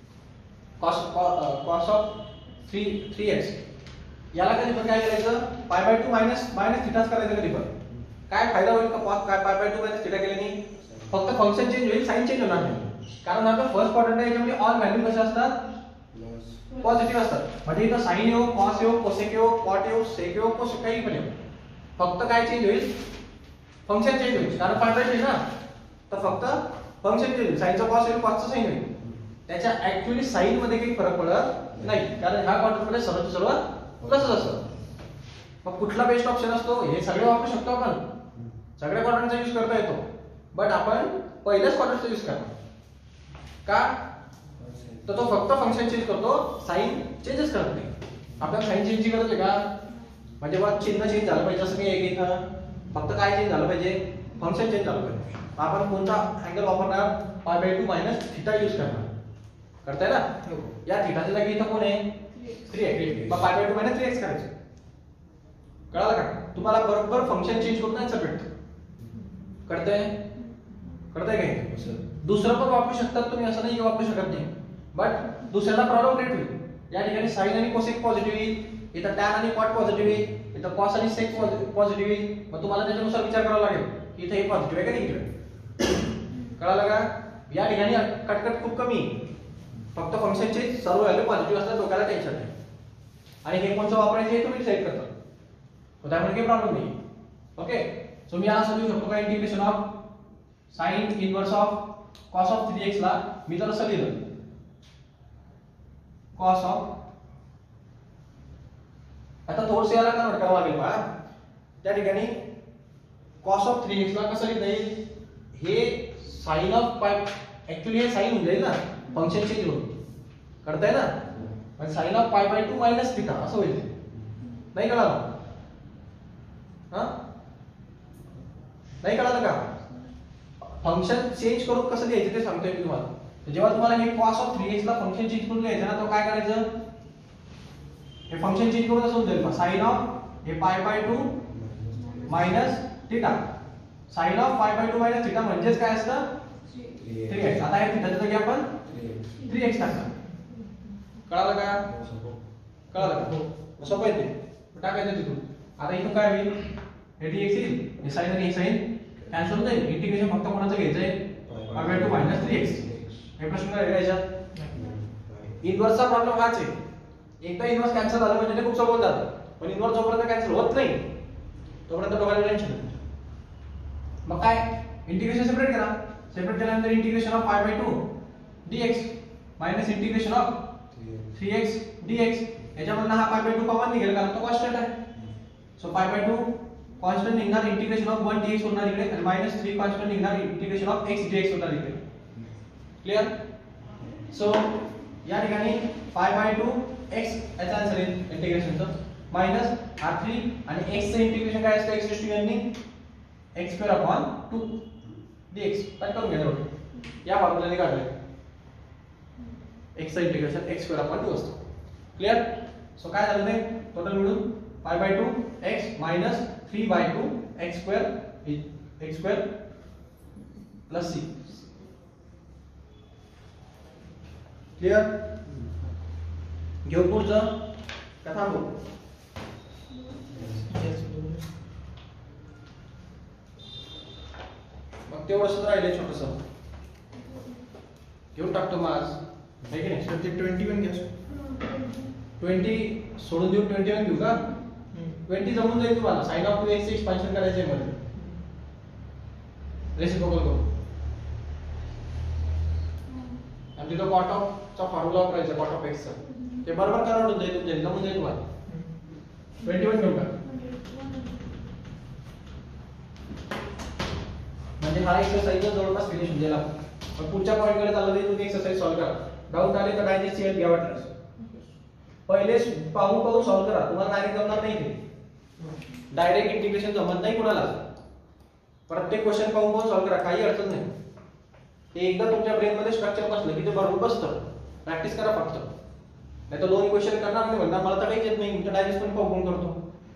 cos of 3x, याला कधी पण काय करायचं, π/2 मायनस थिटाच करायचं कधी पण. काय फायदा होईल का cos काय π/2 मायनस थिटा केल्याने, फक्त फंक्शन चेंज होईल, साइन चेंज होणार नाही. कारण आता फर्स्ट क्वाड्रंट आहे, याच्यामध्ये ऑल व्हॅल्यू कशा असतात, पॉझिटिव्ह असतात. म्हणजे इथं साइन येऊ, cos येऊ, cosec येऊ, cot येऊ, sec येऊ, cosec काही पण येऊ, फक्त काय चेंज होईल, फंक्शन चेंज होईल. कारण π/2 आहे ना, तर फक्त फंक्शन चेंज होईल, साइनचा cos होईल, cosचा साइन होईल. त्याच्या ऍक्च्युअली साइन मध्ये काही फरक पडत नाही, कारण ह्या क्वाड्रंट मध्ये सर्व प्लसच असतं. मग कुठला बेस्ट ऑप्शन असतो, हे सगळे वापरू शकतो आपण, सगळ्या क्वाड्रंटचा यूज करता येतो, बट आपण पहिल्याच क्वाड्रंटचा यूज करणार का, तर तो फक्त फंक्शन चेंज करतो, साइन चेंजेस करत नाही. आपल्याला साइन चेंजची गरज आहे का, म्हणजे मग चिन्ह चेंज झालं पाहिजे असं काही आहे की इथं, फक्त काय चेंज झालं पाहिजे, फंक्शन चेंज झालं पाहिजे. आपण कोणता अँगल वापरणार, π/2 मायनस थिटा यूज करणार, करताय ना. या थिटाच्या जागी इथं कोण आहे, 3x, मग π/2 मायनस 3x करायचं. कळालं का, तुम्हाला बरोबर फंक्शन चेंज करून आन्सर भेटतं. कळतंय काय. दुसरं पण वापरू शकतात तुम्ही, असं नाही वापरू शकत नाही, बट दुसऱ्याला प्रॉब्लेम क्रिएट होईल. या ठिकाणी साइन आणि कोसेक पॉझिटिव्ह येईल, इथं tan आणि cot पॉझिटिव्ह येईल, इथं cos आणि sec पॉझिटिव्ह येईल. मग तुम्हाला त्याच्यानुसार विचार करावा लागेल की इथे हे पॉझिटिव्ह आहे का निगेटिव्ह. कळालं का. या ठिकाणी कटकट खूप कमी, फक्त फंक्शनचे सर्व व्हॅल्यू पॉझिटिव्ह असतात, डोक्याला टेन्शन नाही. आणि हे कोणतं वापरायचं हे तुम्ही डिसाईड करता, तर त्यामुळे काही प्रॉब्लेम नाही. ओके, सो मी याला समजू शकतो का, integration of sine inverse of cos of 3x ला मी तर असं लिहिलं, cos ऑफ, आता थोडंसं याला कन्वर्ट करावं लागेल पहा. त्या ठिकाणी cos ऑफ 3x ला कसं लिहिता येईल, हे साइन ऑफ ऍक्च्युअली हे साइन होऊन जाईल ना, फंक्शन चेंज होऊन, करताय ना, म्हणजे साइन ऑफ π/2 मायनस थिटा असं होईल. नाही कळालं, हा नाही कळालं का. फंक्शन चेंज करून कसं लिहायचं ते सांगतोय मी तुम्हाला. जेव्हा तुम्हाला हे cos ऑफ 3x ला फंक्शन चेंज करून लिहायचं ना, तो काय करायचं, हे फंक्शन चेंज करून असं होऊन जाईल, साइन ऑफ हे π/2 minus theta, sine of π/2 minus theta म्हणजेच काय असतं, 3x. आता हे थिटाच्या जागी आपण 3x टाकणार. कळालं का, सोपं आहे ते, टाकायचं तिथून. आता इथून काय होईल, हे dx येईल, हे साइन आणि हे साइन कॅन्सल होऊन जाईल. इंटिग्रेशन फक्त कोणाचं घ्यायचंय, π/2 मायनस 3x. हे प्रश्न काय याच्यात, इनवर्सचा प्रॉब्लेम हाच आहे. एकदा इनवर्स कॅन्सल झालं म्हणजे ते खूप सोपं जातं, पण इनवर्स जोपर्यंत कॅन्सल होत नाही तोपर्यंत डोक्याला टेन्शन नाही. मग काय, इंटिग्रेशन सेपरेट करा, सेपरेट केल्यानंतर integration of π/2 dx minus integration of 3x dx. याच्यामधनं हा π/2 कॉमन निघेल कारण तो कॉन्स्टंट आहे. सो π/2 कॉन्स्टंट निघणार, इंटिग्रेशन ऑफ 1 dx होणार इकडे, आणि -3 कॉन्स्टंट निघणार, इंटिग्रेशन ऑफ x dx होणार इकडे. क्लिअर? सो या ठिकाणी पाय बाय 2 x याचा आन्सर आहे इंटिग्रेशनचं मायनस r3 आणि x चं इंटिग्रेशन काय असतं x टू n नी x स्क्वेअर अपॉन 2 dx काय करून घ्या या फॉर्म्युलाने काढले x चं इंटिग्रेशन x स्क्वेअर अपॉन 2 असतं. क्लिअर? सो काय झालं ते टोटल मिळून pi by 2 x minus 3 by 2 x square plus c. Clear? घेऊ पुढचं का थांबू? मग तेवढंच राहिले छोटस घेऊन टाकतो मग आज आहे की नाही? सर ते 21 घ्या. 20 सोडून देऊ 21 घेऊ का? 20 जमून जाईल तुम्हाला. साइन ऑफ 2x चे एक्सपान्शन करायचे आहे मध्ये रेसिप्रोकल करू आणि तिथं कॉट ऑफ चा फॉर्म्युला वापरायचा कॉट ऑफ x चा ते बरोबर कन्वर्ट होऊन जाईल तुमच्या जमून जाईल तुम्हाला. 21 घेऊ का? म्हणजे हा एक्सरसाइज जवळपास फिनिश होऊन गेला. मग पुढच्या पॉइंट कडे चाललं तर तुम्ही एक्सरसाइज सॉल्व करा. डाऊट आले तर डायजेस्ट हेल्प घ्या वाटल्यास. पहिले पाहून पाहून सॉल्व करा. तुम्हाला डायरेक्ट जमणार नाही ते. डायरेक्ट इंटिग्रेशन जमत नाही कुणाला. प्रत्येक क्वेश्चन पाहून पाहून सॉल्व करा. काही अडचण नाही. ते एकदा तुमच्या ब्रेन मध्ये स्ट्रक्चर बसलं की ते बरोबर बसतं. प्रॅक्टिस करा फक्त. नाही तर 2 क्वेश्चन करणार नाही म्हणणार मला तर काहीच येत नाही. मी डायजेस्ट पण पाहून करतो.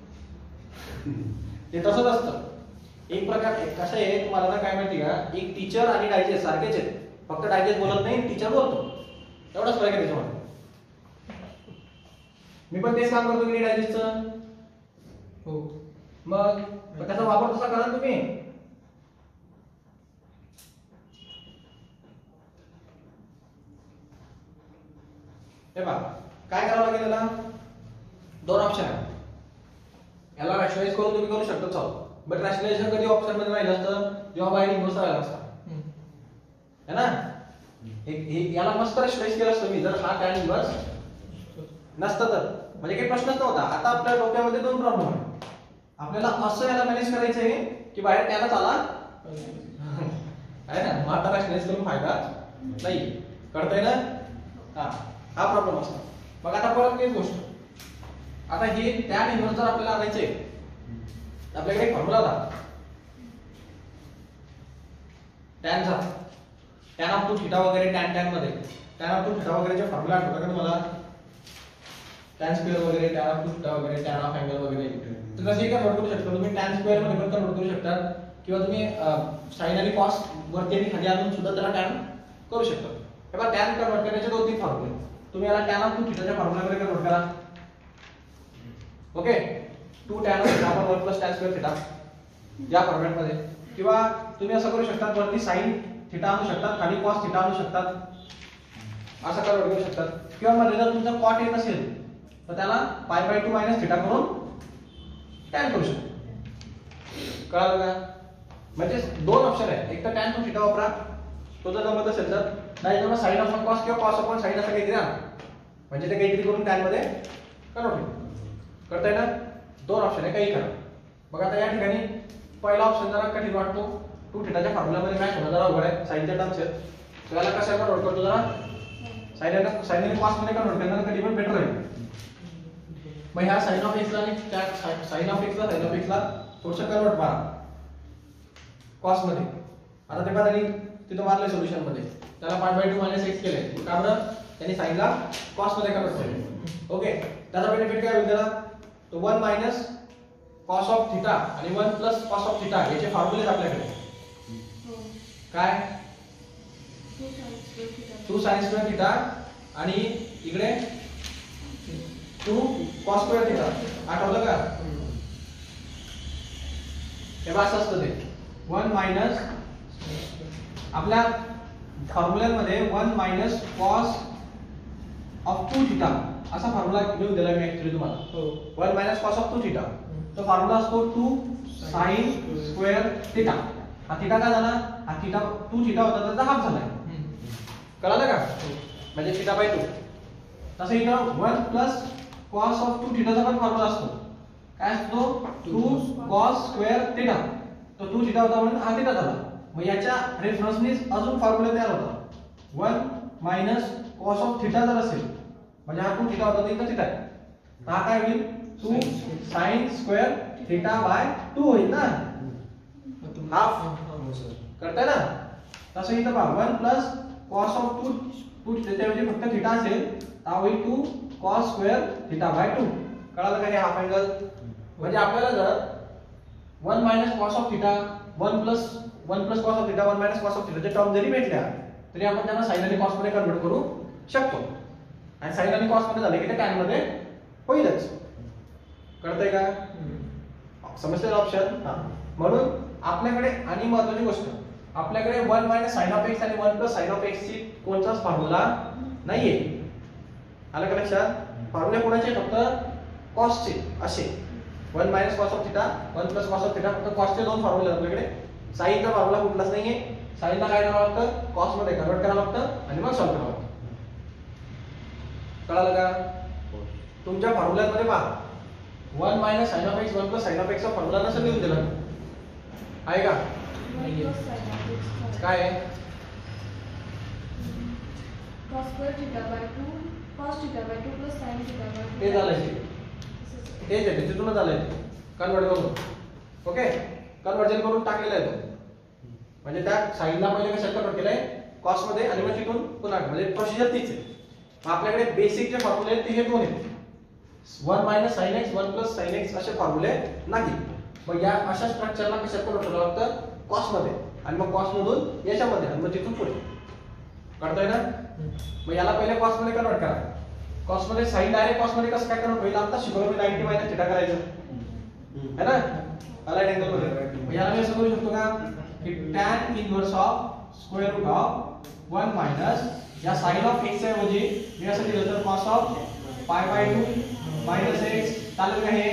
ते तसंच असतं. एक प्रकार कसं आहे तुम्हाला ना काय माहिती का एक टीचर आणि डायजेस्ट सारखेच आहेत. फक्त डायजेस्ट बोलत नाही टीचर बोलतो. एवढाच फरक आहे त्याच्यामध्ये. मी पण तेच काम करतो की डायजेस्टचं. हो. मग त्याचा वापर कसा करा तुम्ही? हे बघा काय करावं लागेल याला? 2 ऑप्शन आहे. याला रॅशनलाइज करून तुम्ही करू शकता सॉल्व. बट रॅशनलायझेशन कधी ऑप्शन मध्ये राहिलं असतं जेव्हा बाहेर इन्व्हर्स राहिला असता है ना. एक याला मस्त रॅशनलाइज केलं असतं मी जर हा टॅन इन्व्हर्स नसतं तर म्हणजे काही प्रश्नच नव्हता. आता आपल्या डोक्यामध्ये 2 प्रॉब्लेम आहेत. आपल्याला असं याला मॅनेज करायचं आहे की बाहेर टॅनच आला आहे ना. मग आता रॅशनलाइज करून फायदा नाही. कळतंय ना? हा प्रॉब्लेम असतो. मग आता परत एक गोष्ट आता हे टॅन इन्व्हर्स जर आपल्याला आणायचंय आपल्याकडे एक फॉर्म्युला होता टॅनचा. टॅन ऑफ 2 थीटा वगैरे टॅन मध्ये टॅन ऑफ 2 थीटा वगैरेचे फॉर्म्युला आठवतात का तुम्हाला? टॅन स्क्वेअर वगैरे टॅन ऑफ 2 थीटा वगैरे टॅन ऑफ अँगल वगैरे तर कसे कन्वर्ट करू शकता तुम्ही. टॅन स्क्वेअर मध्ये पण कन्वर्ट करू शकता किंवा तुम्ही साइन आणि कॉस वरती आणि खाली आणून सुद्धा त्याला टॅन करू शकता. हे बघा टॅन कन्वर्ट करण्याचे 2-3 फॉर्म्युले. तुम्ही याला टॅन ऑफ 2 थीटाच्या फॉर्म्युलाकडे कन्वर्ट करा. Okay 2 tan of theta + 1 tan square theta या फॉर्मॅट मध्ये किंवा तुम्ही असं करू शकता वरती sin थीटा आणू शकता खाली cos थीटा आणू शकता असं कन्वर्ट करू शकता. किंवा मध्ये जर तुमचा cot येत असेल तर त्याला π/2 - थीटा करून tan करू शकता. कळलं का? म्हणजे 2 ऑप्शन आहेत. एक तर tan to थीटा वापरा तो जर जमत असेल तर नाही तर मग sin of cos किंवा cos upon sin असं काहीतरी आणा म्हणजे ते काहीतरी करून tan मध्ये कन्वर्ट होईल. करताय ना? 2 ऑप्शन आहे काही करा. मग आता या ठिकाणी पहिला ऑप्शन जरा कठीण वाटतो. 2 थीटाच्या फॉर्म्युलामध्ये मॅच होणं जरा अवघड आहे. साइनच्या टर्म्स आहेत. तर याला कसं कन्वर्ट करतो जरा साइन आणि कॉस मध्ये कन्वर्ट करणार कधी पण बेटर राहील. मग ह्या साइन ऑफ x ला आणि साइन ऑफ x ला थोडंसं कन्वर्ट मारा कॉस मध्ये. आता ते बघा तिथं मारलंय सोल्युशन मध्ये त्याला π/2 - x केलंय. का बरं? त्यांनी साइन ला कॉस मध्ये कन्वर्ट केलं. ओके त्याचा बेनिफिट काय होईल त्याला? तो 1 - cos of theta आणि 1 + cos of theta याचे फॉर्म्युले आपल्याकडे काय 2 sin square theta आणि इकडे 2 cos square theta आठवलं का? हे असं असतं ते 1 - आपल्या फॉर्म्युल्यामध्ये 1 - cos of 2 theta असा फॉर्म्युला घेऊन दिला मी ऍक्च्युअली तुम्हाला. 1 - cos of 2 theta तो फॉर्म्युला असतो 2 sin square theta. हा थीटा काय झाला? हा थीटा 2 थीटा होता त्याचा हाफ झालाय. कळलं का? म्हणजे θ/2. तसं इथं 1 + cos of 2 theta चा पण फॉर्म्युला असतो. काय असतो? 2 cos square theta. तो 2 थीटा होता म्हणून हा थीटा झाला. मग याच्या रेफरन्सने अजून फॉर्म्युला तयार होता. 1 मायनस कॉस ऑफ थिटा जर असेल म्हणजे हा 2 थिटा होता इथं थिटा आहे तर हा काय होईल 2 साइन स्क्वेअर थिटा बाय 2 होईल ना हाफ करताय ना तसं इथं पहा 1 प्लस कॉस ऑफ 2 त्याच्याऐवजी फक्त थिटा असेल तर होईल 2 कॉस स्क्वेअर थिटा बाय 2 कळालं का हे हाफ अँगल म्हणजे आपल्याला जर 1 minus cos of theta 1 plus cos of theta 1 minus cos of theta चे टर्म जरी भेटल्या तरी आपण त्यांना साइन आणि कॉस मध्ये कन्वर्ट करू शकतो आणि साइन आणि कॉस मध्ये झाले की ते टॅन मध्ये होईलच कळतंय का समजलं ऑप्शन हां म्हणून आपल्याकडे आणि महत्त्वाची गोष्ट आपल्याकडे 1 मायनस साइन ऑफ x आणि 1 प्लस साइन ऑफ x ची कोणताच फॉर्म्युला नाहीये आलं का लक्षात फॉर्म्युला कोणाचे फक्त कॉस चे असे 1 minus cos of theta 1 plus cos of theta फक्त कॉस चे दोन फॉर्म्युले आहेत आपल्याकडे साइनचा फॉर्म्युला कुठलाच नाहीये साइनला काय करावं लागतं कॉस मध्ये कन्वर्ट करावं लागतं आणि मग सॉल्व्ह करावं लागतं कळालं का तुमच्या फॉर्म्युल्यामध्ये पहा 1 minus sine of x 1 plus sine of x चा फॉर्म्युला नसेल लिहून दिला आहे का 1 plus sin of x काय आहे cos square theta by 2 cos theta by 2 plus sin theta by 2 ते झालंय तेच आहे तिथूनच आलंय कन्वर्ट करून ओके कन्वर्जन करून टाकलेलं आहे तो म्हणजे त्या साइनला पहिले कशात कन्वर्ट केलंय कॉस मध्ये आणि मग तिथून पुन्हा म्हणजे प्रोसिजर तीच आहे मग आपल्याकडे बेसिक जे फॉर्म्युले आहेत ते हे दोन आहेत 1 minus sine x 1 plus sine x असे फॉर्म्युले नाही मग या अशा स्ट्रक्चरला कशात कन्वर्ट करावं लागतं कॉस मध्ये आणि मग कॉस मधून याच्यामध्ये आणि मग तिथून पुढे कळतंय ना मग याला पहिले कॉस मध्ये कन्वर्ट करा कॉस मध्ये साइन डायरेक्ट कॉस मध्ये कसं काय कन्वर्ट होईल आता शिकवलं मी 90 मायनस थिटा करायचं है ना अलाइड अँगल मध्ये मग याला मी असं करू शकतो का की tan inverse of square root of 1 minus या साइन ऑफ x ऐवजी मी असं दिलं तर cos of pi by 2 minus x चालेल का हे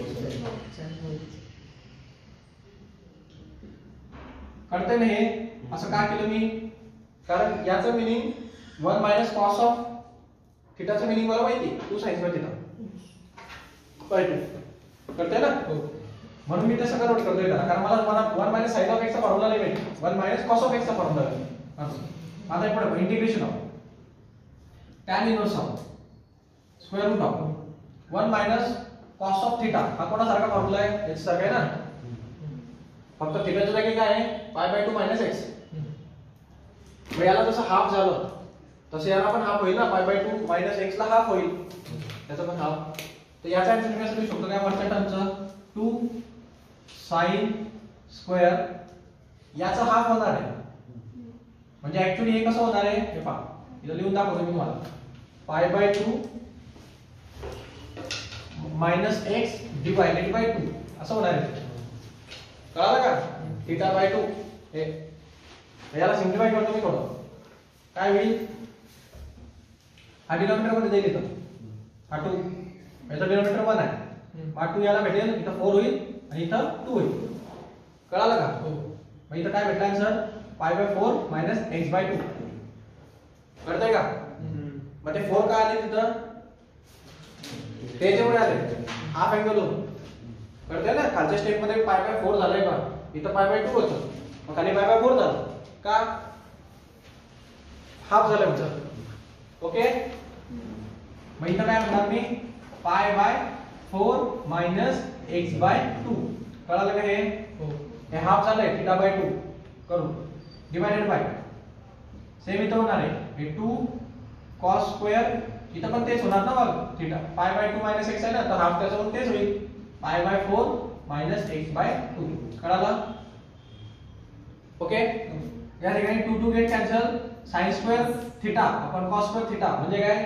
कळतंय ना हे असं का केलं मी कारण याचं मीनिंग 1 मायनस कॉस ऑफ थिटाचं मीनिंग मला माहिती 2 साइन बाय थिटा बाय 2 कळतंय ना म्हणून मी तसं कन्वर्ट करतोय त्याला कारण मला 1 मायनस साइन ऑफ x चा फॉर्म्युला नाही माहिती 1 मायनस कॉस ऑफ x चा फॉर्म्युला आहे आता पुढे integration of tan inverse of square root of 1 minus cos of theta हा कोणासारखा फॉर्म्युला आहे याच्या सारखा आहे ना फक्त थिटाच्या जागी काय आहे पाय बाय 2 मायनस x मग याला जसं हाफ झालं तसं याला पण हाफ होईल ना पाय बाय 2 मायनस x ला हाफ होईल त्याचा पण हाफ तर याचा आन्सर मी असं लिहू शकतो काय वरच्या टर्मचं 2 साइन स्क्वेअर याचा हाफ होणार आहे म्हणजे ऍक्च्युअली हे कसं होणार आहे हे पहा इथं लिहून दाखवतो मी तुम्हाला pi by 2 minus x divided by 2 असं होणार आहे कळालं का थीटा बाय 2 हे याला सिम्प्लिफाय करतो मी थोडं काय होईल हा डिनॉमिनेटर मध्ये जाईल इथं हा 2 याचा डिनॉमिनेटर 1 आहे हा 2 याला भेटेल इथं 4 होईल आणि इथं 2 होईल कळालं का मग इथं काय भेटलं आन्सर पाय बाय 4 मायनस x बाय 2 कळतंय का मग ते 4 का आले तिथं त्याच्यामुळे आले हाफ अँगल होऊन कळतंय ना खालच्या स्टेप मध्ये पाय बाय 4 झालंय का इथं पाय बाय 2 होतं मग खाली पाय बाय 4 झालं का हाफ झालं होतं ओके मग इथं काय म्हणणार मी पाय बाय 4 मायनस x बाय 2 कळालं का हे हाफ झालंय थीटा बाय 2 करू डिवाइडेड बाय सेम इथं होणार आहे हे 2 cos स्क्वेअर इथं पण तेच होणार ना मग थीटा पाय बाय 2 मायनस x आहे ना तर हाफ त्याच्यावर तेच होईल पाय बाय 4 मायनस x बाय 2 कळालं ओके या ठिकाणी 2 2 get cancel sin square theta आपण cos स्क्वेअर थीटा म्हणजे काय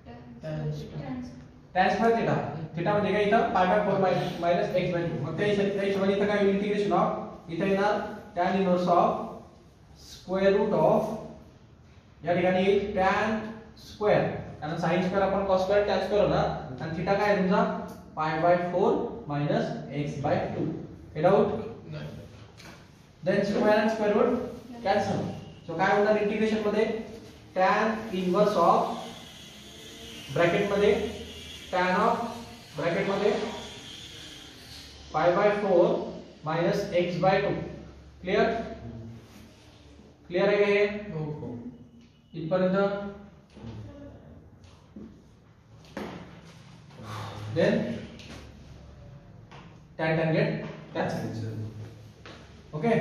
tan स्क्वेअर थीटा थीटा म्हणजे काय इथं पाय बाय 4 मायनस x बाय 2 मग त्या हिशोबाने इथं काय इंटिग्रेशन ऑफ इथं येणार tan inverse of square root of या ठिकाणी येईल tan स्क्वेअर कारण sin स्क्वेअर आपण cos स्क्वेअर tan स्क्वेअर होणार आणि थीटा काय आहे तुमचा पाय बाय 4 मायनस x बाय 2 हे डाऊट देन स्क्वेअर आणि स्क्वेअर रूट कॅन्सल सो काय होणार इंटिग्रेशन मध्ये tan इनवर्स ऑफ ब्रॅकेट मध्ये tan ऑफ ब्रॅकेट मध्ये pi by 4 minus x by 2 clear clear आहे हे इथपर्यंत then tan get cancel. Okay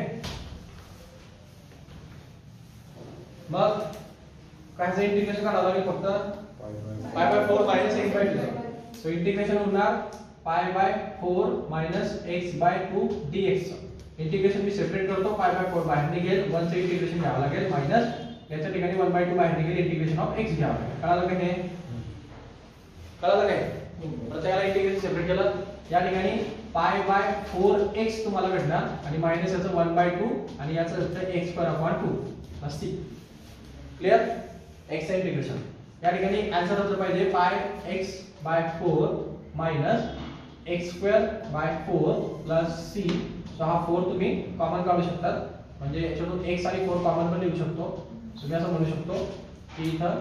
मग काय इंटिग्रेशन काढावं लागेल फक्त pi by 4 minus x by 2. So integration होणार pi by 4 minus x by 2 dx. Integration मी सेपरेट करतो, पाय बाय 4 बाहेर निघेल, 1 चे इंटिग्रेशन घ्यावं लागेल मायनस याच्या ठिकाणी 1 बाय 2 बाहेर निघेल, इंटिग्रेशन ऑफ x घ्यावं लागेल. कळालं का हे? कळालं काय? प्रत्येकाला इंटिग्रेशन सेपरेट केलं. या ठिकाणी पाय बाय 4x तुम्हाला भेटणार आणि मायनस याचं 1 बाय 2 आणि याचं असतं x स्क्वेअर अपॉन 2 असती. क्लियर? x चं इंटिग्रेशन या ठिकाणी आन्सर असलं पाहिजे pi x by 4 minus x square by 4 plus c. So हा 4 तुम्ही कॉमन काढू शकता, म्हणजे याच्यातून x आणि 4 कॉमन पण लिहू शकतो. सो मी असं म्हणू शकतो की इथं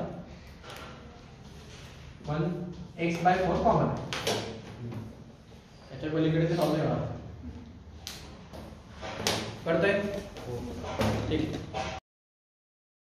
1x बाय 4 कॉमन आहे. याच्या पलीकडे ते सॉल्व्ह नाही होणार. कळतंय? ठीक आहे.